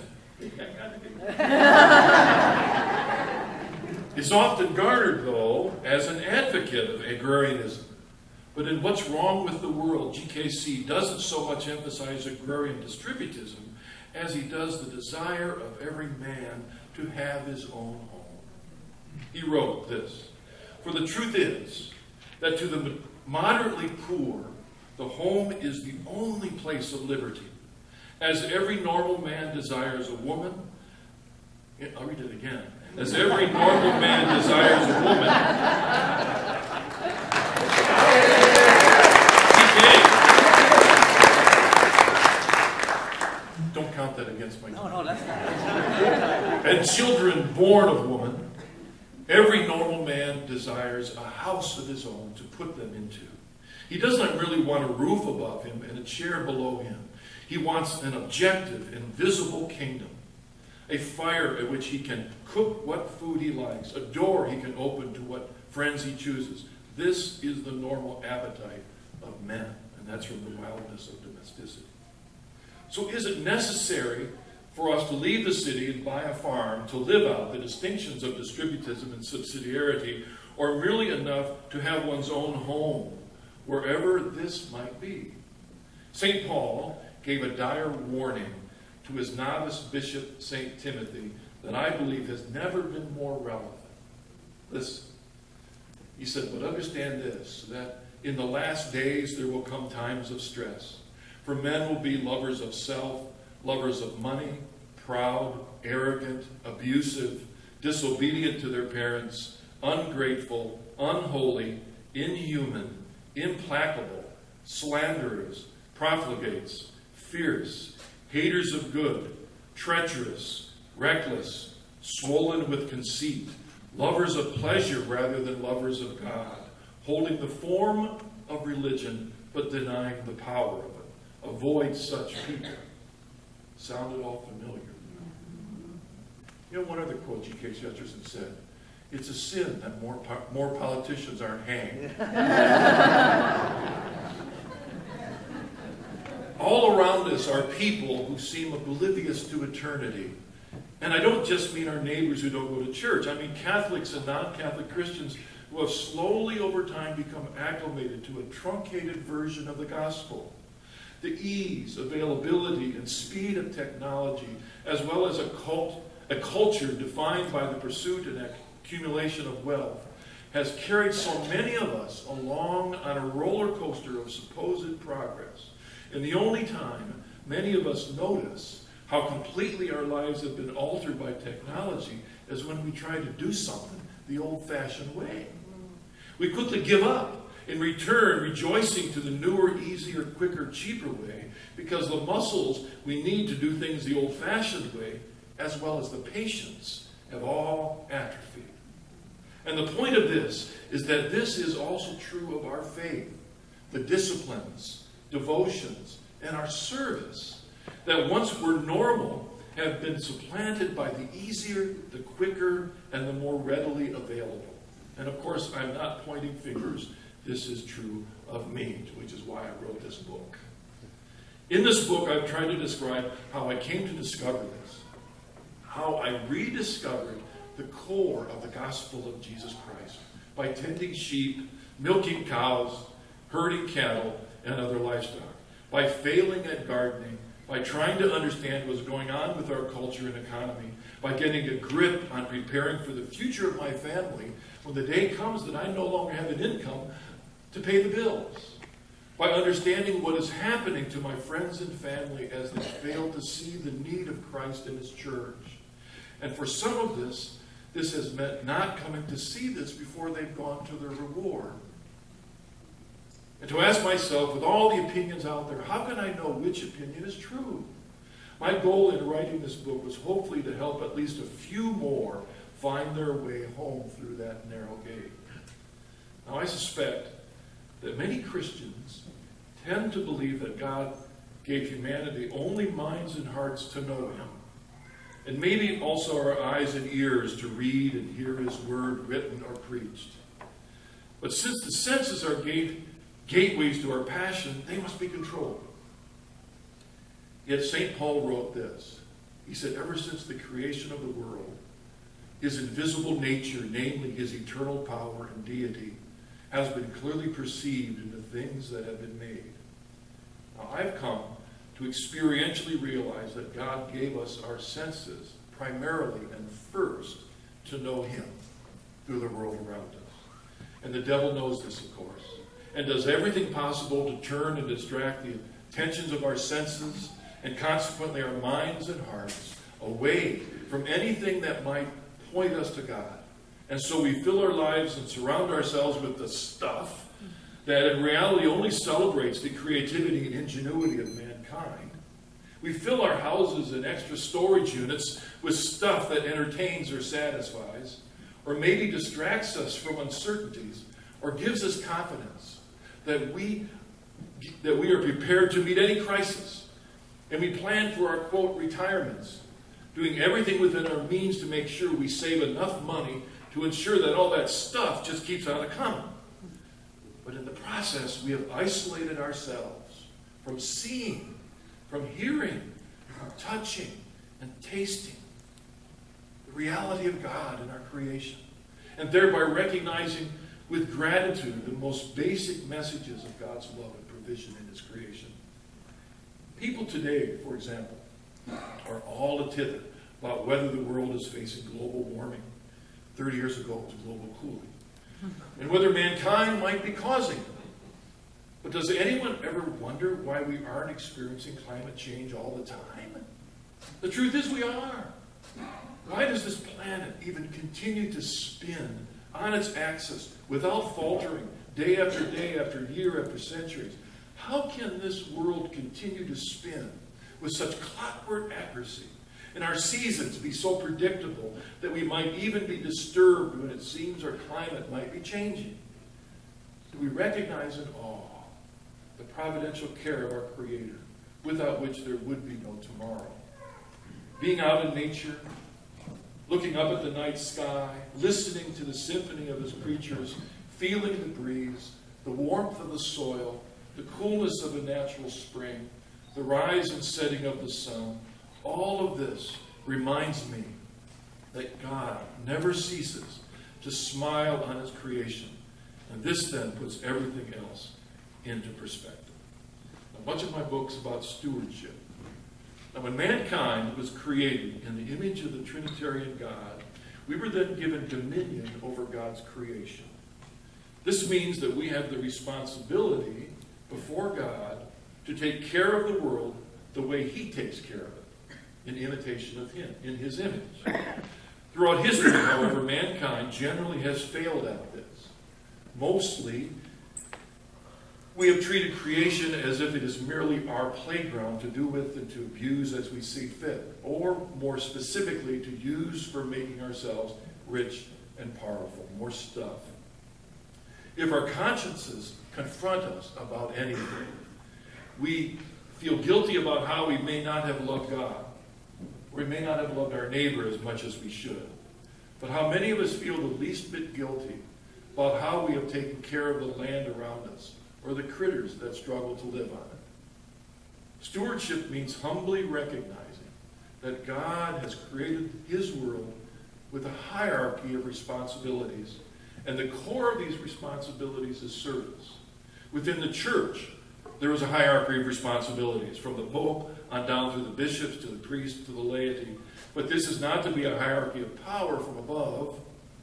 D: is often garnered, though, as an advocate of agrarianism. But in What's Wrong with the World, G K C doesn't so much emphasize agrarian distributism as he does the desire of every man to have his own home. He wrote this: For the truth is that to the moderately poor, the home is the only place of liberty. As every normal man desires a woman, I'll read it again. As every normal man desires a woman, don't count that against my
E: No, no, that's not.
D: and children born of woman, every normal man desires a house of his own to put them into. He doesn't really want a roof above him and a chair below him. He wants an objective, invisible kingdom. A fire at which he can cook what food he likes. A door he can open to what friends he chooses. This is the normal appetite of men. And that's from the wildness of domesticity. So is it necessary for us to leave the city and buy a farm to live out the distinctions of distributism and subsidiarity, or merely enough to have one's own home, wherever this might be? Saint Paul gave a dire warning to his novice bishop, Saint Timothy, that I believe has never been more relevant. Listen, he said, but understand this, that in the last days there will come times of stress. For men will be lovers of self, lovers of money, proud, arrogant, abusive, disobedient to their parents, ungrateful, unholy, inhuman, implacable, slanderers, profligates, fierce, haters of good, treacherous, reckless, swollen with conceit, lovers of pleasure rather than lovers of God, holding the form of religion but denying the power of it. Avoid such people. Sounded all familiar. You know, one other quote G K Chesterton said, it's a sin that more, po more politicians aren't hanged. All around us are people who seem oblivious to eternity. And I don't just mean our neighbors who don't go to church. I mean Catholics and non-Catholic Christians who have slowly over time become acclimated to a truncated version of the gospel. The ease, availability, and speed of technology, as well as a, cult, a culture defined by the pursuit and accumulation of wealth, has carried so many of us along on a roller coaster of supposed progress. And the only time many of us notice how completely our lives have been altered by technology is when we try to do something the old-fashioned way. We quickly give up, in return rejoicing to the newer, easier, quicker, cheaper way, because the muscles we need to do things the old-fashioned way, as well as the patience, have all atrophied. And the point of this is that this is also true of our faith, the disciplines, devotions, and our service, that once were normal, have been supplanted by the easier, the quicker, and the more readily available. And of course, I'm not pointing fingers. This is true of me, which is why I wrote this book. In this book, I've tried to describe how I came to discover this, how I rediscovered the core of the gospel of Jesus Christ by tending sheep, milking cows, herding cattle, and other livestock, by failing at gardening, by trying to understand what's going on with our culture and economy, by getting a grip on preparing for the future of my family when the day comes that I no longer have an income to pay the bills, by understanding what is happening to my friends and family as they fail to see the need of Christ in His church. And for some of this, this has meant not coming to see this before they've gone to their reward. And to ask myself, with all the opinions out there, how can I know which opinion is true? My goal in writing this book was hopefully to help at least a few more find their way home through that narrow gate. Now, I suspect that many Christians tend to believe that God gave humanity only minds and hearts to know Him, and maybe also our eyes and ears to read and hear His word written or preached. But since the senses are gate, gateways to our passion, they must be controlled. Yet Saint Paul wrote this. He said, ever since the creation of the world, His invisible nature, namely His eternal power and deity, has been clearly perceived in the things that have been made. Now, I've come to experientially realize that God gave us our senses primarily and first to know Him through the world around us. And the devil knows this, of course, and does everything possible to turn and distract the attentions of our senses and consequently our minds and hearts away from anything that might point us to God. And so we fill our lives and surround ourselves with the stuff that in reality only celebrates the creativity and ingenuity of mankind. We fill our houses and extra storage units with stuff that entertains or satisfies, or maybe distracts us from uncertainties, or gives us confidence that we, that we are prepared to meet any crisis. And we plan for our, quote, retirements, doing everything within our means to make sure we save enough money to ensure that all that stuff just keeps on coming. But in the process, we have isolated ourselves from seeing, from hearing, from touching, and tasting the reality of God in our creation, and thereby recognizing with gratitude the most basic messages of God's love and provision in His creation. People today, for example, are all a tither about whether the world is facing global warming. thirty years ago, it was global cooling. And whether mankind might be causing it. But does anyone ever wonder why we aren't experiencing climate change all the time? The truth is we are. Why does this planet even continue to spin on its axis without faltering, day after day, after year, after centuries? How can this world continue to spin with such clockwork accuracy, and our seasons be so predictable that we might even be disturbed when it seems our climate might be changing? Do we recognize in awe the providential care of our Creator, without which there would be no tomorrow? Being out in nature, looking up at the night sky, listening to the symphony of His creatures, feeling the breeze, the warmth of the soil, the coolness of a natural spring, the rise and setting of the sun, all of this reminds me that God never ceases to smile on His creation. And this then puts everything else into perspective. Now, much of my book's about stewardship. Now, when mankind was created in the image of the Trinitarian God, we were then given dominion over God's creation. This means that we have the responsibility before God to take care of the world the way He takes care of it, in imitation of Him, in His image. Throughout history, however, mankind generally has failed at this. Mostly, we have treated creation as if it is merely our playground to do with and to abuse as we see fit, or more specifically, to use for making ourselves rich and powerful, more stuff. If our consciences confront us about anything, we feel guilty about how we may not have loved God, or we may not have loved our neighbor as much as we should. But how many of us feel the least bit guilty about how we have taken care of the land around us, or the critters that struggle to live on it? Stewardship means humbly recognizing that God has created His world with a hierarchy of responsibilities, and the core of these responsibilities is service. Within the church, there is a hierarchy of responsibilities, from the Pope on down through the bishops to the priests to the laity. But this is not to be a hierarchy of power from above,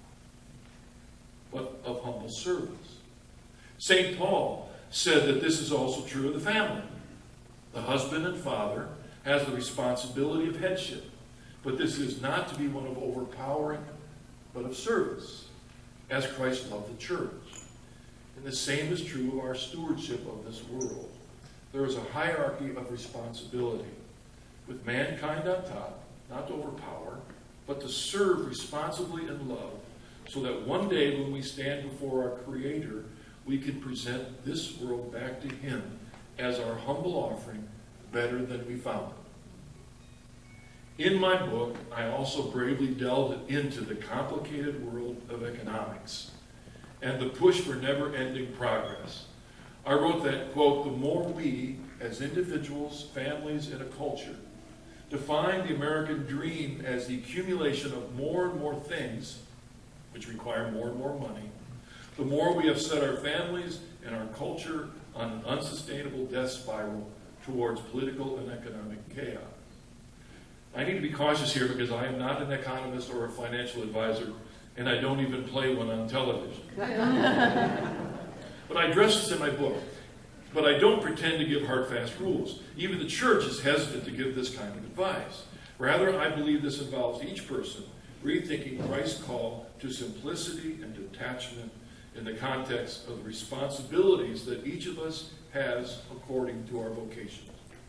D: but of humble service. Saint Paul said that this is also true of the family. The husband and father has the responsibility of headship, but this is not to be one of overpowering, but of service, as Christ loved the church. And the same is true of our stewardship of this world. There is a hierarchy of responsibility, with mankind on top, not to overpower, but to serve responsibly in love, so that one day when we stand before our Creator, we can present this world back to Him as our humble offering, better than we found it. In my book, I also bravely delved into the complicated world of economics and the push for never-ending progress. I wrote that, quote, the more we, as individuals, families, and a culture, define the American dream as the accumulation of more and more things, which require more and more money, the more we have set our families and our culture on an unsustainable death spiral towards political and economic chaos. I need to be cautious here because I am not an economist or a financial advisor, and I don't even play one on television. But I address this in my book. But I don't pretend to give hard, fast rules. Even the church is hesitant to give this kind of advice. Rather, I believe this involves each person rethinking Christ's call to simplicity and detachment in the context of the responsibilities that each of us has according to our vocation.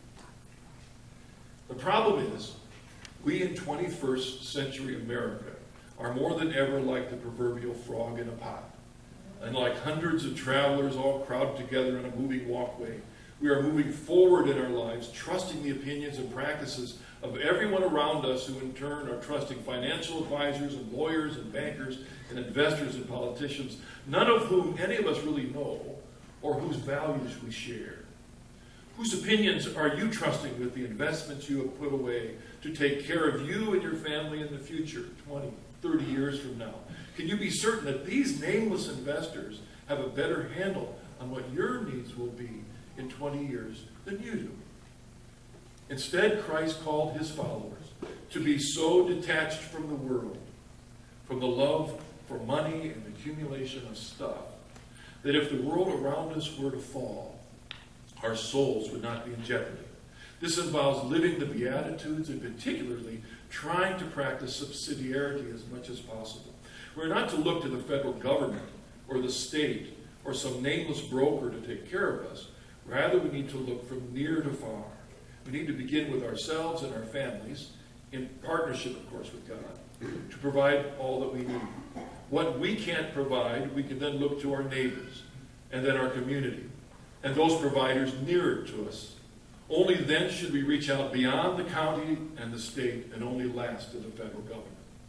D: The problem is, we in twenty-first century America are more than ever like the proverbial frog in a pot. And like hundreds of travelers all crowded together in a moving walkway, we are moving forward in our lives, trusting the opinions and practices of everyone around us, who in turn are trusting financial advisors and lawyers and bankers and investors and politicians, none of whom any of us really know or whose values we share. Whose opinions are you trusting with the investments you have put away to take care of you and your family in the future, twenty, thirty years from now? Can you be certain that these nameless investors have a better handle on what your needs will be in twenty years than you do? Instead, Christ called His followers to be so detached from the world, from the love for money and accumulation of stuff, that if the world around us were to fall, our souls would not be in jeopardy. This involves living the Beatitudes and particularly trying to practice subsidiarity as much as possible. We're not to look to the federal government or the state or some nameless broker to take care of us. Rather, we need to look from near to far. We need to begin with ourselves and our families, in partnership, of course, with God, to provide all that we need. What we can't provide, we can then look to our neighbors, and then our community, and those providers nearer to us. Only then should we reach out beyond the county and the state, and only last to the federal government.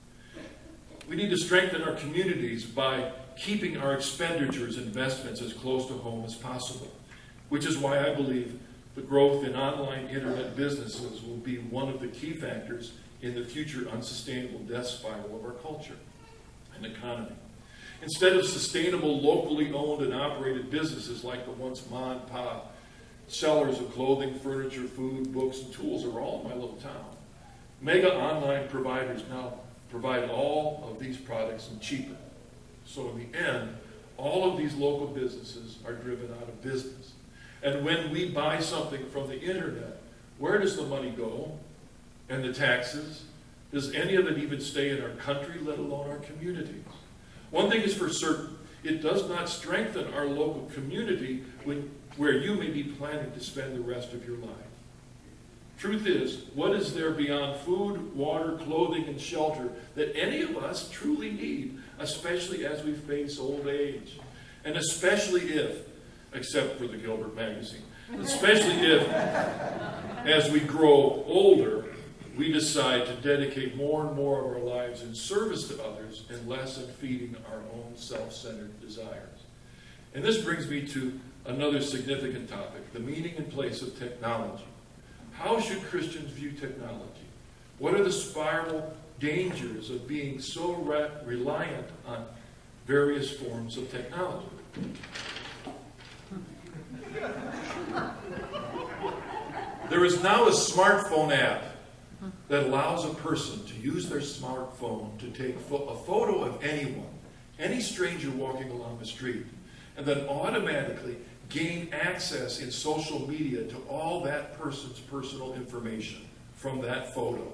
D: We need to strengthen our communities by keeping our expenditures and investments as close to home as possible, which is why I believe the growth in online internet businesses will be one of the key factors in the future unsustainable death spiral of our culture and economy. Instead of sustainable, locally owned and operated businesses like the once ma and pa sellers of clothing, furniture, food, books, and tools are all in my little town, mega online providers now provide all of these products and cheaper. So in the end, all of these local businesses are driven out of business. And when we buy something from the internet, where does the money go? And the taxes? Does any of it even stay in our country, let alone our communities? One thing is for certain, it does not strengthen our local community when, where you may be planning to spend the rest of your life. Truth is, what is there beyond food, water, clothing, and shelter that any of us truly need, especially as we face old age? And especially if, except for the Gilbert magazine, especially if, as we grow older, we decide to dedicate more and more of our lives in service to others and less in feeding our own self-centered desires. And this brings me to another significant topic, the meaning and place of technology. How should Christians view technology? What are the spiral dangers of being so re- reliant on various forms of technology? There is now a smartphone app that allows a person to use their smartphone to take fo- a photo of anyone, any stranger walking along the street, and then automatically gain access in social media to all that person's personal information from that photo.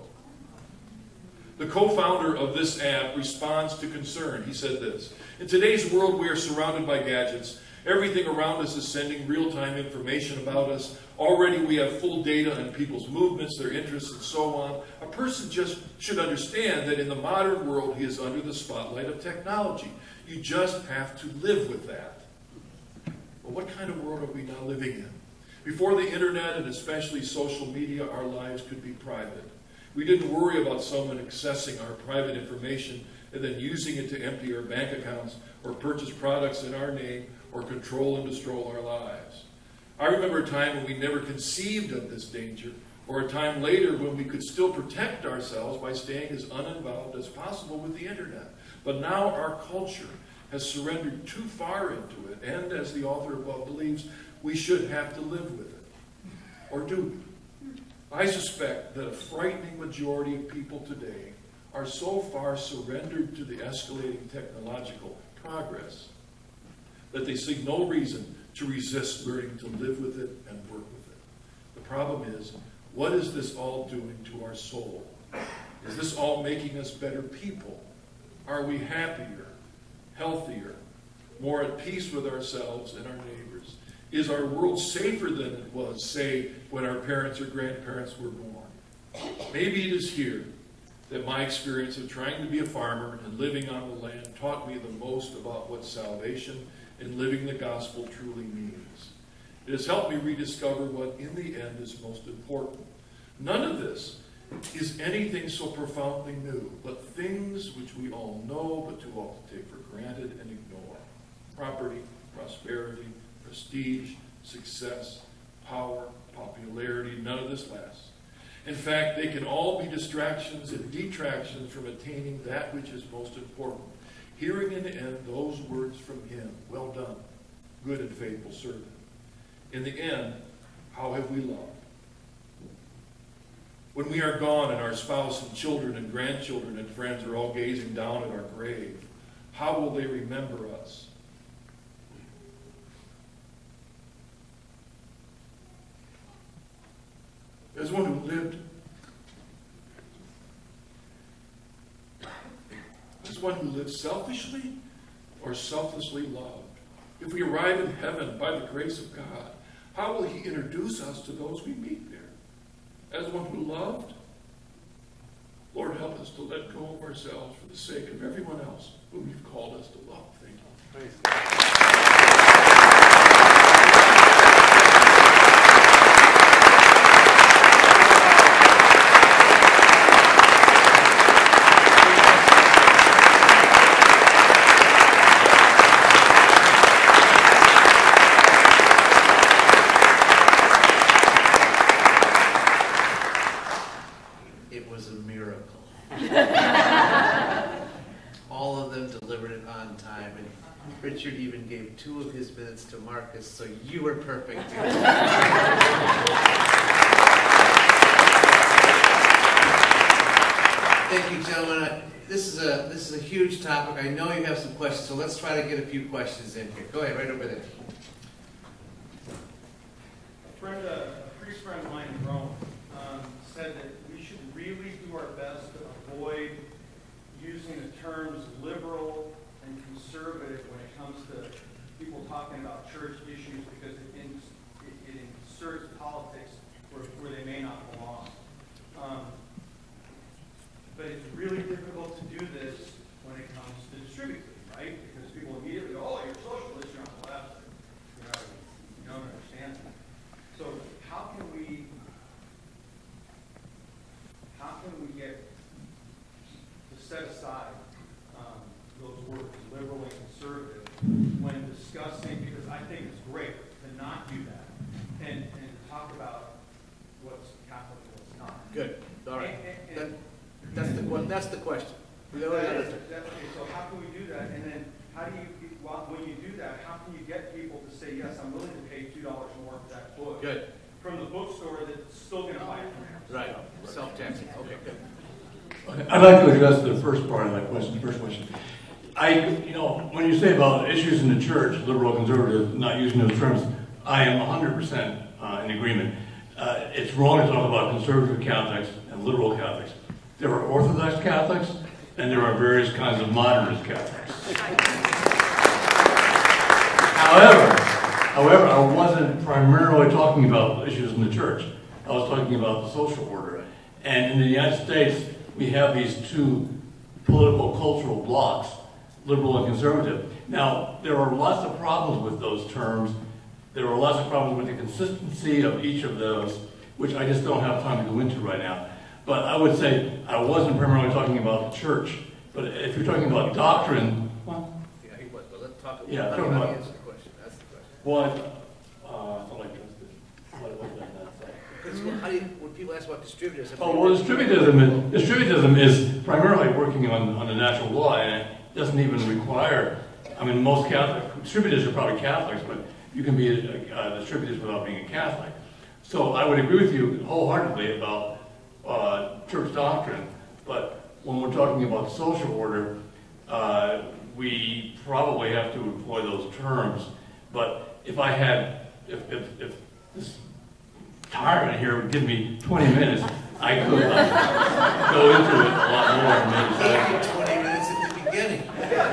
D: The co-founder of this app responds to concern. He said this: "In today's world, we are surrounded by gadgets. Everything around us is sending real-time information about us. Already we have full data on people's movements, their interests, and so on. A person just should understand that in the modern world, he is under the spotlight of technology. You just have to live with that." But what kind of world are we now living in? Before the internet and especially social media, our lives could be private. We didn't worry about someone accessing our private information and then using it to empty our bank accounts or purchase products in our name or control and destroy our lives. I remember a time when we never conceived of this danger, or a time later when we could still protect ourselves by staying as uninvolved as possible with the internet. But now our culture has surrendered too far into it, and as the author above believes, we should have to live with it. Or do we? I suspect that a frightening majority of people today are so far surrendered to the escalating technological progress that they see no reason to resist learning to live with it and work with it. The problem is, what is this all doing to our soul? Is this all making us better people? Are we happier, healthier, more at peace with ourselves and our neighbors? Is our world safer than it was, say, when our parents or grandparents were born? Maybe it is here that my experience of trying to be a farmer and living on the land taught me the most about what salvation and living the gospel truly means. It has helped me rediscover what in the end is most important. None of this is anything so profoundly new, but things which we all know but too often take for granted and ignore. Property, prosperity, prestige, success, power, popularity, none of this lasts. In fact, they can all be distractions and detractions from attaining that which is most important. Hearing in the end those words from him, "Well done, good and faithful servant." In the end, how have we loved? When we are gone and our spouse and children and grandchildren and friends are all gazing down at our grave, how will they remember us? As one who lived, as one who lived selfishly or selflessly loved, if we arrive in heaven by the grace of God, how will he introduce us to those we meet there? As one who loved? Lord, help us to let go of ourselves for the sake of everyone else whom you've called us to love. Thank you.
A: Praise God. It was a miracle. All of them delivered it on time, and Richard even gave two of his minutes to Marcus, so you were perfect. Thank you, gentlemen. I- This is a this is a huge topic. I know you have some questions, so let's try to get a few questions in here. Go ahead, right over there.
E: A friend, uh, a priest friend of mine in Rome, um, said that we should really do our best to avoid using the terms liberal and conservative when it comes to people talking about church issues, because it, in, it, it inserts politics where, where they may not belong. Um, but it's really difficult to do this when it comes to distributing, right? Because people immediately go, oh, you're socialist, you're on the left. You know, you don't understand that. So how can we, how can we get to set aside um, those words, liberal and conservative, when discussing, because I think it's great to not do that, and, and talk about what's Catholic and what's not.
A: Good. All right.
E: And- and-
A: That, that's the que- that's the question. We already
E: That
A: got
E: is-
A: it.
E: that- okay, so how can we do that? And then how do you, well, when you do that, how can you get people to say, yes, I'm willing to pay two dollars more for that book?
A: Good.
E: From the bookstore that's still going to buy it from you.
A: Right. Self-taxing. Okay. Good.
B: I'd like to address the first part of that question, the first question. I, you know, when you say about issues in the church, liberal, conservative, not using those terms, I am one hundred percent uh, in agreement. Uh, it's wrong to talk about conservative Catholics and liberal Catholics. There are Orthodox Catholics, and there are various kinds of modernist Catholics. However, however, I wasn't primarily talking about issues in the church. I was talking about the social order. And in the United States, we have these two political cultural blocs, liberal and conservative. Now, there are lots of problems with those terms. There are lots of problems with the consistency of each of those, which I just don't have time to go into right now. But I would say I wasn't primarily talking about the church. But if you're talking about doctrine, well,
A: Yeah, he was, but let's talk about
B: Yeah,
A: how
B: talk
A: do you
B: about-
A: answer the question. That's the question.
B: well, I, uh, I thought I addressed it. What- what did I not say?
A: Because how do you, when people ask about distributors,
B: Oh, well, distributism is, distributism is primarily working on, on the natural law, and it doesn't even require, I mean, most Catholic, distributors are probably Catholics, but you can be a, a, a distributor without being a Catholic. So I would agree with you wholeheartedly about uh, church doctrine, but when we're talking about social order, uh, we probably have to employ those terms. But if I had, if, if, if this tyrant here would give me twenty minutes, I could uh, go into it a lot more than maybe
A: Gave
B: that.
A: you twenty minutes at the beginning.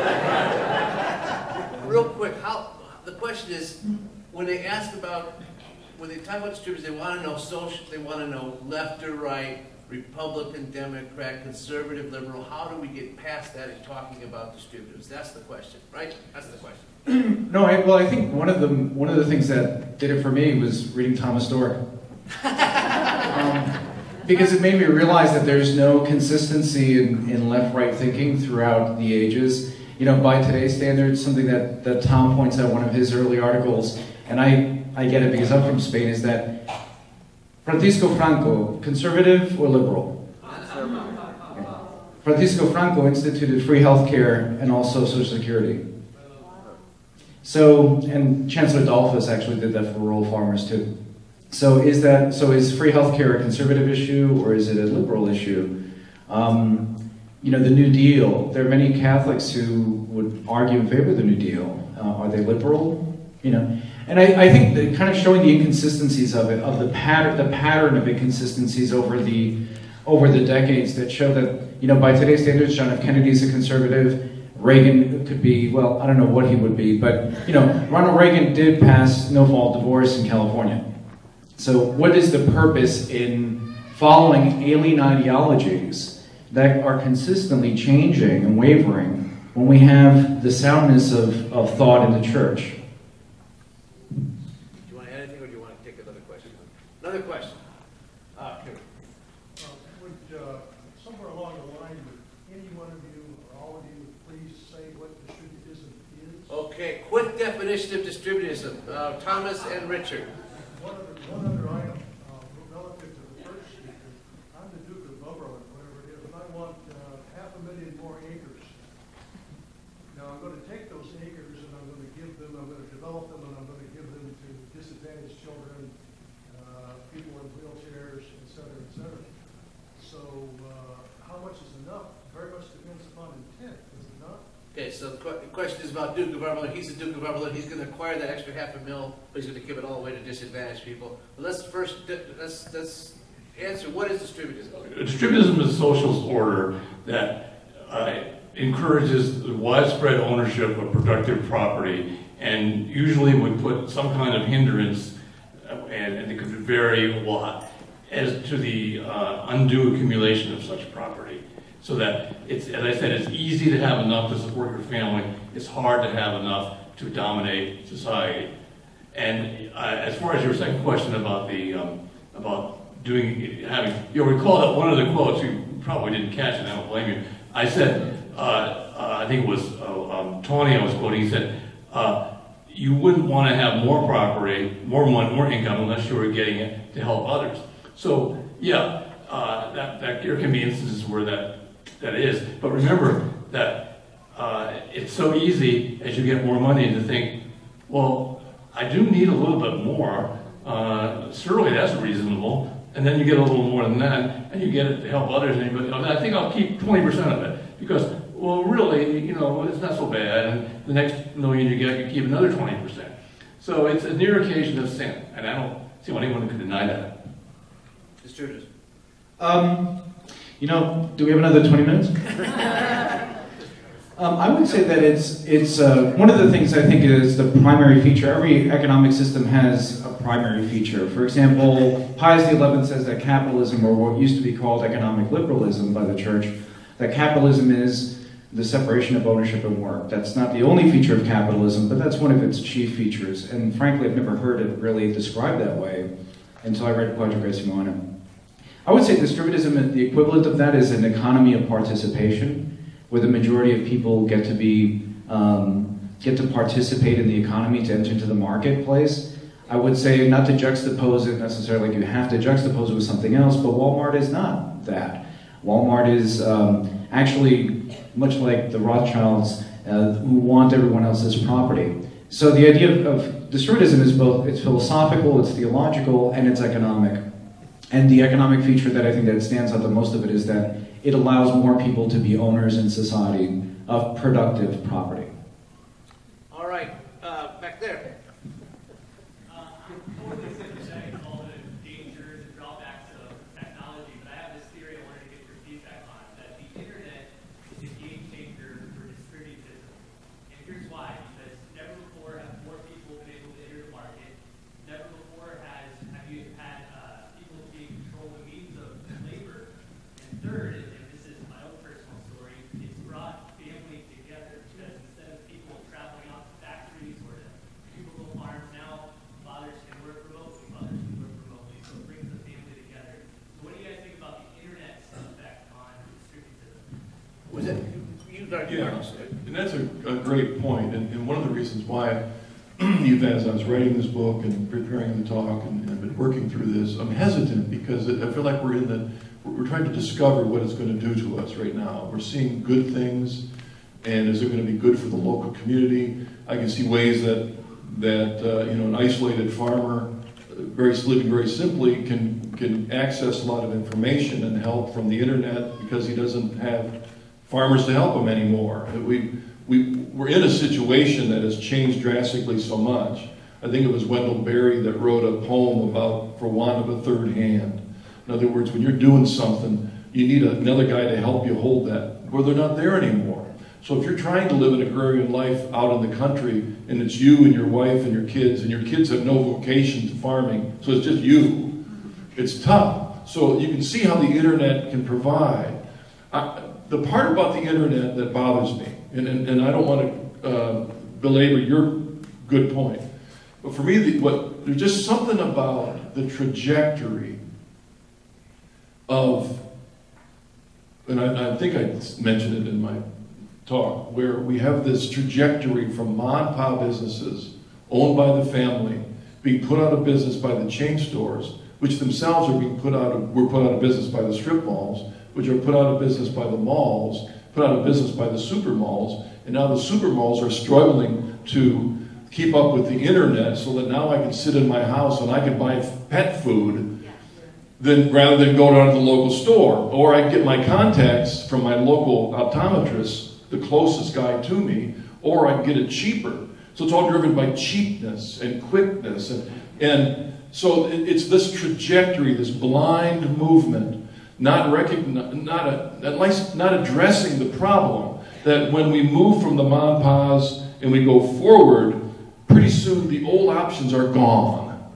A: Real quick, how, the question is, when they ask about, when they talk about distributors, they want to know social, they want to know left or right, Republican, Democrat, conservative, liberal. How do we get past that in talking about distributors? That's the question, right? That's the question.
F: No, I, well, I think one of the one of the things that did it for me was reading Thomas Dork, um, because it made me realize that there's no consistency in, in left-right thinking throughout the ages. You know, by today's standards, something that, that Tom points out in one of his early articles, and I, I get it because I'm from Spain, is that Francisco Franco, conservative or liberal? Francisco Franco instituted free healthcare and also Social Security. So, and Chancellor Dollfuss actually did that for rural farmers too. So is that so? Is free healthcare a conservative issue or is it a liberal issue? Um, you know, the New Deal. There are many Catholics who would argue in favor of the New Deal. Uh, are they liberal? You know, and I, I think that kind of showing the inconsistencies of it, of the pattern, the pattern of inconsistencies over the over the decades that show that, you know, by today's standards, John F. Kennedy's a conservative. Reagan could be, well, I don't know what he would be, but, you know, Ronald Reagan did pass no-fault divorce in California. So what is the purpose in following alien ideologies that are consistently changing and wavering when we have the soundness of, of thought in the church?
A: Do you want to add anything, or do you want to take another question? Another question. Uh, here.
G: Uh, would, uh, somewhere along the line, would any one of you or all of you please say what distributism is?
A: Okay, quick definition of distributism. Uh, Thomas and Richard.
G: One other, one other item uh, relative to the first speaker. I'm the Duke of Cumberland, whatever it is, and I want uh, half a million more acres. Now I'm going to take those acres and I'm going to give them, I'm going to develop them, and I'm going to give them to disadvantaged children, uh, people in wheelchairs, et cetera, et cetera. So uh, how much is enough? Very much depends upon intent, does it not?
A: Okay, so the que- question is about Duke of Cumberland. He's the Duke of Cumberland. He's going to acquire that extra half a mil, but he's going to give it all away to disadvantaged people. But let's first let's let's answer, what is distributism?
B: Distributism is a socialist order that uh, encourages the widespread ownership of productive property, and usually would put some kind of hindrance, uh, and, and it could vary a lot, as to the uh, undue accumulation of such property. So that it's, as I said, it's easy to have enough to support your family. It's hard to have enough to dominate society. And uh, as far as your second question about the um, about doing having, you'll recall that one of the quotes, you probably didn't catch it. I don't blame you. I said, uh, uh, I think it was uh, um, Tony I was quoting. He said, uh, you wouldn't want to have more property, more money, more income unless you were getting it to help others. So yeah, uh, that that there can be instances where that. That is, but remember that uh, it's so easy as you get more money to think, well, I do need a little bit more. Uh, surely that's reasonable, and then you get a little more than that, and you get it to help others. And you go, I think I'll keep twenty percent of it because, well, really, you know, it's not so bad. And the next million you get, you keep another twenty percent. So it's a near occasion of sin, and I don't see how anyone could deny that.
A: Distributors.
F: Um, You know, do we have another twenty minutes? um, I would say that it's it's uh, one of the things I think is the primary feature. Every economic system has a primary feature. For example, Pius the eleventh says that capitalism, or what used to be called economic liberalism by the church, that capitalism is the separation of ownership and work. That's not the only feature of capitalism, but that's one of its chief features. And frankly, I've never heard it really described that way until I read Quadragesimo Simone. I would say distributism, the equivalent of that is an economy of participation, where the majority of people get to be um, get to participate in the economy, to enter into the marketplace. I would say not to juxtapose it necessarily, like you have to juxtapose it with something else, but Walmart is not that. Walmart is um, actually much like the Rothschilds, uh, who want everyone else's property. So the idea of, of distributism is both, it's philosophical, it's theological, and it's economic. And the economic feature that I think that stands out the most of it is that it allows more people to be owners in society of productive property.
A: All right, uh, back there.
H: Uh, I'm totally sympathetic to all the dangers and drawbacks of technology, but I have this theory I wanted to get your feedback on, that the internet is a game changer for distributism. And here's why, because never before have more people been able to enter the market. Never before has have you had uh, people being control the means of labor. And third, and this is my own personal story, it's brought family together, because instead of people traveling out to factories or to cubicle farms, now fathers can work remotely, mothers can work remotely, so it brings the family together. So what do you guys think about the internet's effect on distributism?
A: Was it you? Doctor
D: Yeah,
A: Marks?
D: and that's a, a great point, and, and one of the reasons why, even as I was writing this book and preparing the talk and, and been working through this, I'm hesitant because I feel like we're in the, we're trying to discover what it's going to do to us right now. We're seeing good things, and is it going to be good for the local community? I can see ways that, that uh, you know, an isolated farmer very living very simply, can can access a lot of information and help from the internet because he doesn't have farmers to help him anymore. We, we, we're in a situation that has changed drastically so much. I think it was Wendell Berry that wrote a poem about For Want of a Third Hand. In other words, when you're doing something, you need another guy to help you hold that. Well, they're not there anymore. So if you're trying to live an agrarian life out in the country, and it's you and your wife and your kids, and your kids have no vocation to farming, so it's just you, it's tough. So you can see how the internet can provide. I, the part about the internet that bothers me, and, and, and I don't want to uh, belabor your good point, but for me, the, what, there's just something about the trajectory of, and I, I think I mentioned it in my talk, where we have this trajectory from mom and pop businesses owned by the family being put out of business by the chain stores, which themselves are being put out of, were put out of business by the strip malls, which are put out of business by the malls, put out of business by the super malls, and now the super malls are struggling to keep up with the internet so that now I can sit in my house and I can buy pet food than, rather than go down to the local store. Or I get my contacts from my local optometrist, the closest guy to me, or I can get it cheaper. So it's all driven by cheapness and quickness. And, and so it, it's this trajectory, this blind movement, not, recogni- not, a, at least not addressing the problem that when we move from the mom and pa's and we go forward, pretty soon the old options are gone.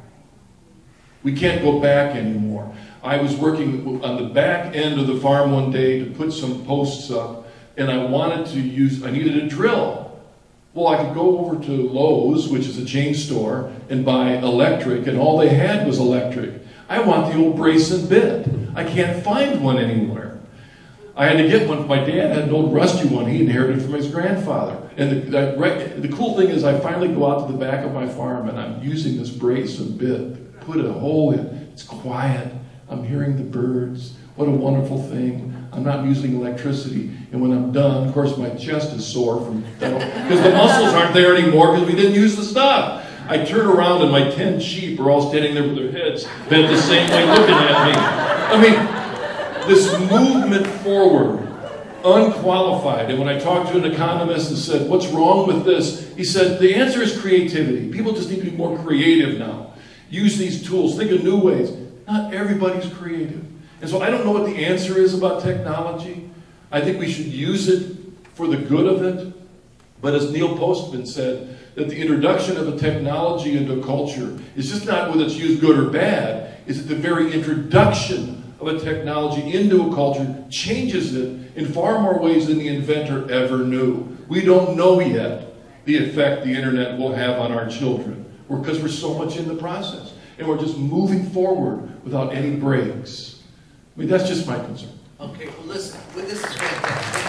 D: We can't go back anymore. I was working on the back end of the farm one day to put some posts up, and I wanted to use, I needed a drill. Well, I could go over to Lowe's, which is a chain store, and buy electric, and all they had was electric. I want the old brace and bit. I can't find one anywhere. I had to get one. My dad had an old rusty one he inherited from his grandfather. And the, the, the cool thing is I finally go out to the back of my farm, and I'm using this brace and bit to put a hole in. It's quiet. I'm hearing the birds. What a wonderful thing. I'm not using electricity. And when I'm done, of course, my chest is sore from because the muscles aren't there anymore because we didn't use the stuff. I turn around and my ten sheep are all standing there with their heads bent the same way looking at me. I mean, this movement forward, unqualified. And when I talked to an economist and said, what's wrong with this? He said, the answer is creativity. People just need to be more creative now. Use these tools. Think of new ways. Not everybody's creative. And so I don't know what the answer is about technology. I think we should use it for the good of it. But as Neil Postman said, that the introduction of a technology into a culture is just not whether it's used good or bad, is that the very introduction of a technology into a culture changes it in far more ways than the inventor ever knew. We don't know yet the effect the internet will have on our children, because we're so much in the process. And we're just moving forward without any breaks. I mean, that's just my concern.
A: Okay, well listen, well, this is fantastic.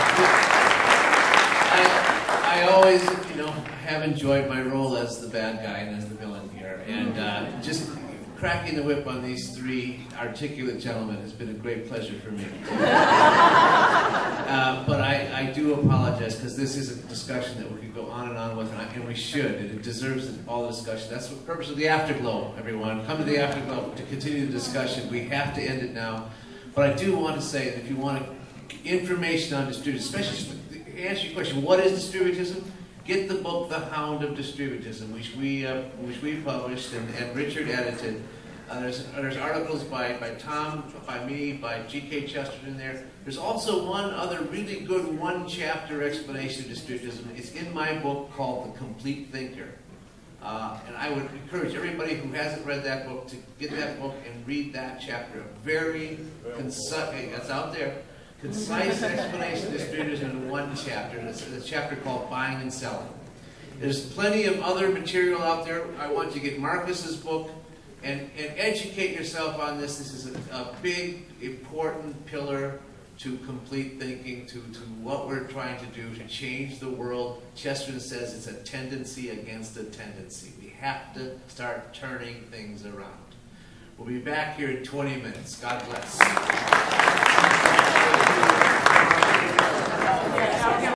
A: I, I always, you know, have enjoyed my role as the bad guy and as the villain here. And uh, just cracking the whip on these three articulate gentlemen has been a great pleasure for me. uh, but I, I do apologize, because this is a discussion that we could go on and on with, and, I, and we should, and it deserves all the discussion. That's the purpose of the Afterglow, everyone. Come to the Afterglow to continue the discussion. We have to end it now. But I do want to say that if you want information on distributism, especially to answer your question, what is distributism? Get the book, The Hound of Distributism, which we uh, which we published and, and Richard edited. Uh, there's there's articles by, by Tom, by me, by G K Chesterton there. There's also one other really good one-chapter explanation of distributism. It's in my book called The Complete Thinker. Uh, and I would encourage everybody who hasn't read that book to get that book and read that chapter. A very concise, that's out there, concise explanation of distributism in one chapter. It's a chapter called Buying and Selling. There's plenty of other material out there. I want you to get Marcus's book and, and educate yourself on this. This is a, a big, important pillar to complete thinking, to, to what we're trying to do to change the world. Chesterton says it's a tendency against a tendency. We have to start turning things around. We'll be back here in twenty minutes. God bless.